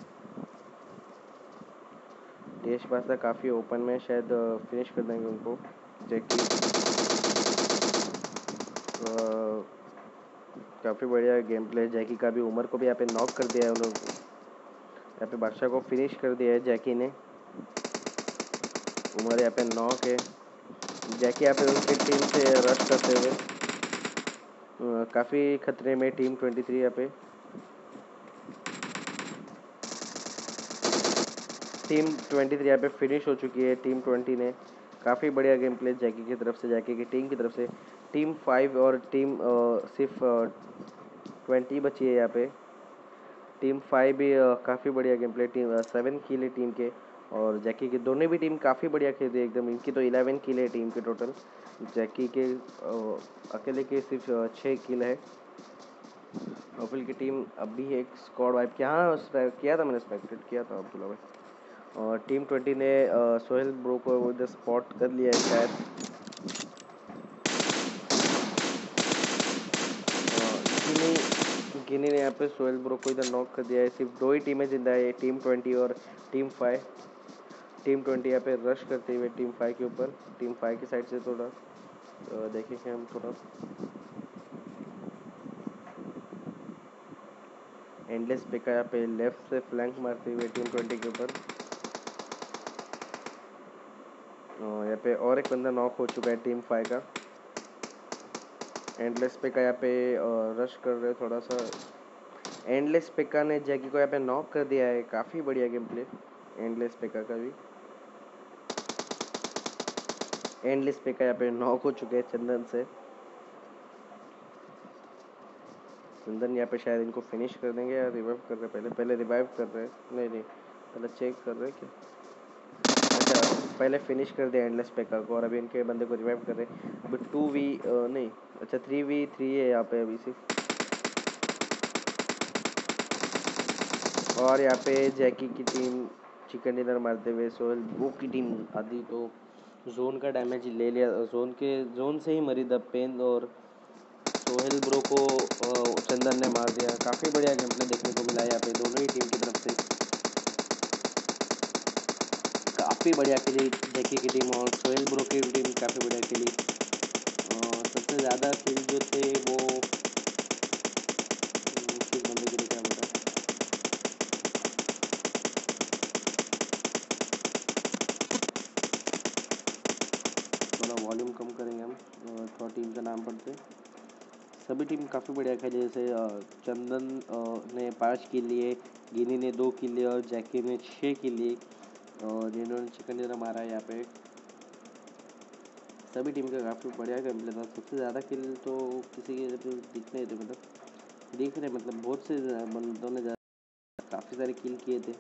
डीएस बादशाह काफ़ी ओपन में शायद फिनिश कर देंगे उनको। जैकी काफ़ी बढ़िया गेम प्ले। जैकी का भी उमर को भी यहाँ पे नॉक कर दिया है उन्होंने। यहाँ पे बादशाह को फिनिश कर दिया है जैकी ने। उमर यहाँ पे नॉक है। जैकी यहाँ पे उनकी टीम से रश करते हुए काफ़ी खतरे में टीम ट्वेंटी थ्री यहाँ पे। टीम ट्वेंटी थ्री यहाँ पे फिनिश हो चुकी है। टीम ट्वेंटी ने काफ़ी बढ़िया गेम प्ले जैकी की तरफ से, जैकी की टीम की तरफ से। टीम फाइव और टीम सिर्फ ट्वेंटी बची है यहाँ पे। टीम फाइव भी काफ़ी बढ़िया game play. Team seven kill है टीम के, और जैकी के दोनों भी टीम काफ़ी बढ़िया खेलती है एकदम। इनकी तो इलेवन किल है टीम के टोटल। जैकी के आ, अकेले के सिर्फ छः किल है। अब्दुल की टीम अभी एक स्क्वाड वाइप किया हाँ किया था मैंने स्पेक्टेड किया था अब्दुल्ला भाई। और टीम ट्वेंटी ने आ, सोहेल ब्रो को इधर स्पॉट कर लिया है शायद। गिनी गिनी ने यहाँ पे सोहेल ब्रो को इधर नॉक कर दिया है। सिर्फ दो ही टीमें जिंदा है, टीम ट्वेंटी और टीम फाइव। टीम ट्वेंटी यहाँ पे रश करते हुए टीम फाइव के ऊपर। टीम फाइव की साइड से थोड़ा देखेंगे हम थोड़ा एंडलेस पे का यहाँ पे लेफ्ट से फ्लैंक मारते हुए टीम ट्वेंटी के ऊपर। यहाँ पे और एक बंदा नॉक हो चुका है टीम फाइव का। एंडलेस पेका यहाँ पे रश कर रहे थोड़ा सा। एंडलेस पेका ने जैकी को यहाँ पे नॉक कर दिया है। काफ़ी बढ़िया गेम प्ले एंडलेस पेका का भी। एंडलेस पेका यहाँ पे नॉक हो चुके हैं चंदन से। चंदन यहाँ पे शायद इनको फिनिश कर देंगे या रिवाइव कर रहे पहले पहले रिवाइव कर रहे हैं। नहीं नहीं पहले चेक कर रहे हैं क्या? अच्छा पहले फिनिश कर दिया एंडलेस पेका को और अभी इनके बंदे को रिवाइव कर रहे हैं। अभी टू वी नहीं अच्छा थ्री वी थ्री है यहाँ पे अभी सिर्फ। और यहाँ पे जैकी की टीम चिकन डिनर मारते हुए सोहेल ब्रो की टीम आदि तो जोन का डैमेज ले लिया। जोन के जोन से ही मरी द पेन और सोहेल ब्रो को चंदन ने मार दिया। काफ़ी बढ़िया गेम प्ले देखने को मिला यहाँ पे दोनों ही टीम की तरफ से। काफ़ी बढ़िया खेली जैकी की टीम और सोहेल ब्रो की टीम काफ़ी बढ़िया खेली। सबसे ज़्यादा किल जो थे वो किस बंदे के लिए क्या बता थोड़ा वॉल्यूम कम करेंगे हम थोड़ा टीम का नाम पढ़ते। सभी टीम काफ़ी बढ़िया खेली। जैसे चंदन ने पाँच किल लिए, गिनी ने दो किल लिए और जैकी ने छः किल लिए और जिन्होंने चिकन डिनर मारा है यहाँ पे। सभी टीम का काफ़ी बढ़िया गेम प्ले था। सबसे ज़्यादा किल तो किसी के दिख नहीं थे, मतलब दिख रहे मतलब बहुत से बंदों ने काफ़ी सारे किल किए थे।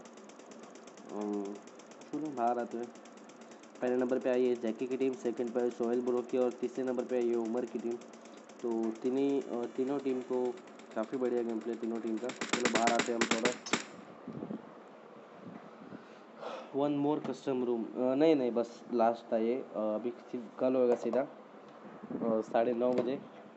चलो बाहर आते हैं। पहले नंबर पे आई है जैकी की टीम, सेकंड पे सोहेल ब्रो की और तीसरे नंबर पे आई है उमर की टीम। तो तीनों तीनों टीम को काफ़ी बढ़िया गेम प्ले तीनों टीम का। चलो बाहर आते हैं हम थोड़ा। वन मोर कस्टम रूम नहीं नहीं बस लास्ट था ये। अभी कल होगा सीधा साढ़े नौ बजे।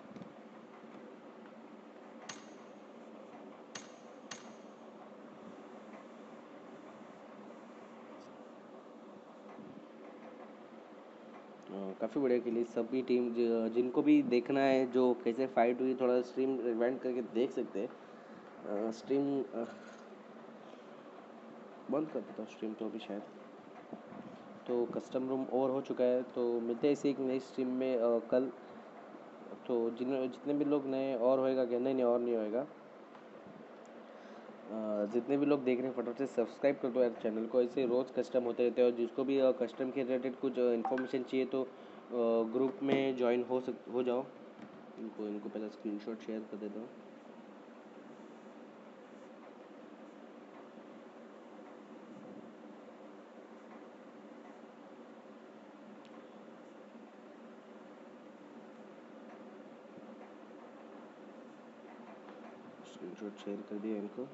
काफ़ी बढ़िया खेली सभी टीम। जिनको भी देखना है जो कैसे फाइट हुई थोड़ा स्ट्रीम रिवाइंड करके देख सकते हैं। स्ट्रीम बंद कर देता स्ट्रीम तो अभी शायद। तो कस्टम रूम ओवर हो चुका है तो मिलते हैं इसी एक नई स्ट्रीम में आ, कल। तो जिन जितने भी लोग नए और होएगा क्या? नहीं नहीं और नहीं होएगा। जितने भी लोग देख रहे हैं फटाफट से सब्सक्राइब कर दो यार चैनल को। ऐसे रोज़ कस्टम होते रहते हैं और जिसको भी कस्टम के रिलेटेड कुछ इन्फॉर्मेशन चाहिए तो ग्रुप में ज्वाइन हो सक हो जाओ। इनको इनको पहले स्क्रीनशॉट शेयर कर देता हूँ। स्क्रीनशॉट शेयर कर दिया इनको।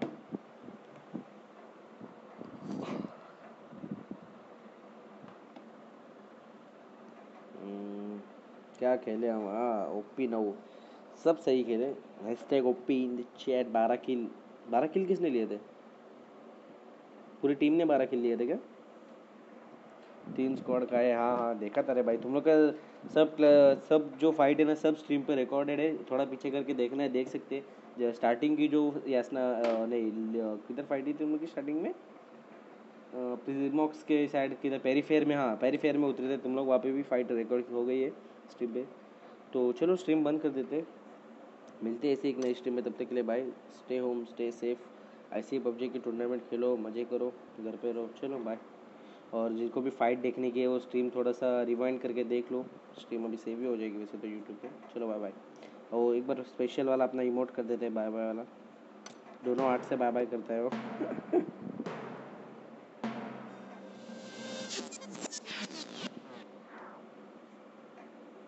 हम्म, क्या खेले हम? हाँ, ओपी नौ सब सही खेले। Hashtag OP in the chat. बारह किल, बारह किल किसने लिए थे? पूरी टीम ने बारह किल लिए थे क्या? तीन स्क्वाड का है। हाँ हाँ देखा था रे भाई, तुम लोग का सब सब जो फाइट है ना सब स्ट्रीम पे रिकॉर्डेड है, थोड़ा पीछे करके देखना है, देख सकते हैं। स्टार्टिंग की जो यासना नहीं, किधर फाइट थी तुम लोग की स्टार्टिंग में? प्रिजमॉक्स के साइड किधर, पेरीफेयर में। हाँ पेरीफेयर में उतरे थे तुम लोग, वहाँ पे भी फाइट रिकॉर्ड हो गई है स्ट्रीम पे। तो चलो स्ट्रीम बंद कर देते, मिलते हैं ऐसे एक नई स्ट्रीम में। तब तक के लिए bye, stay home stay safe. ऐसे ही पबजी की टूर्नामेंट खेलो, मज़े करो, घर पे रहो। चलो बाय। और जिनको भी फाइट देखने की है वो स्ट्रीम थोड़ा सा रिवाइंड करके देख लो, स्ट्रीम अभी सेव ही हो जाएगी वैसे तो यूट्यूब पे। चलो बाय बाय। और एक बार स्पेशल वाला अपना इमोट कर देते हैं, बाय बाय वाला। दोनों हाथ से बाय बाय करता है वो।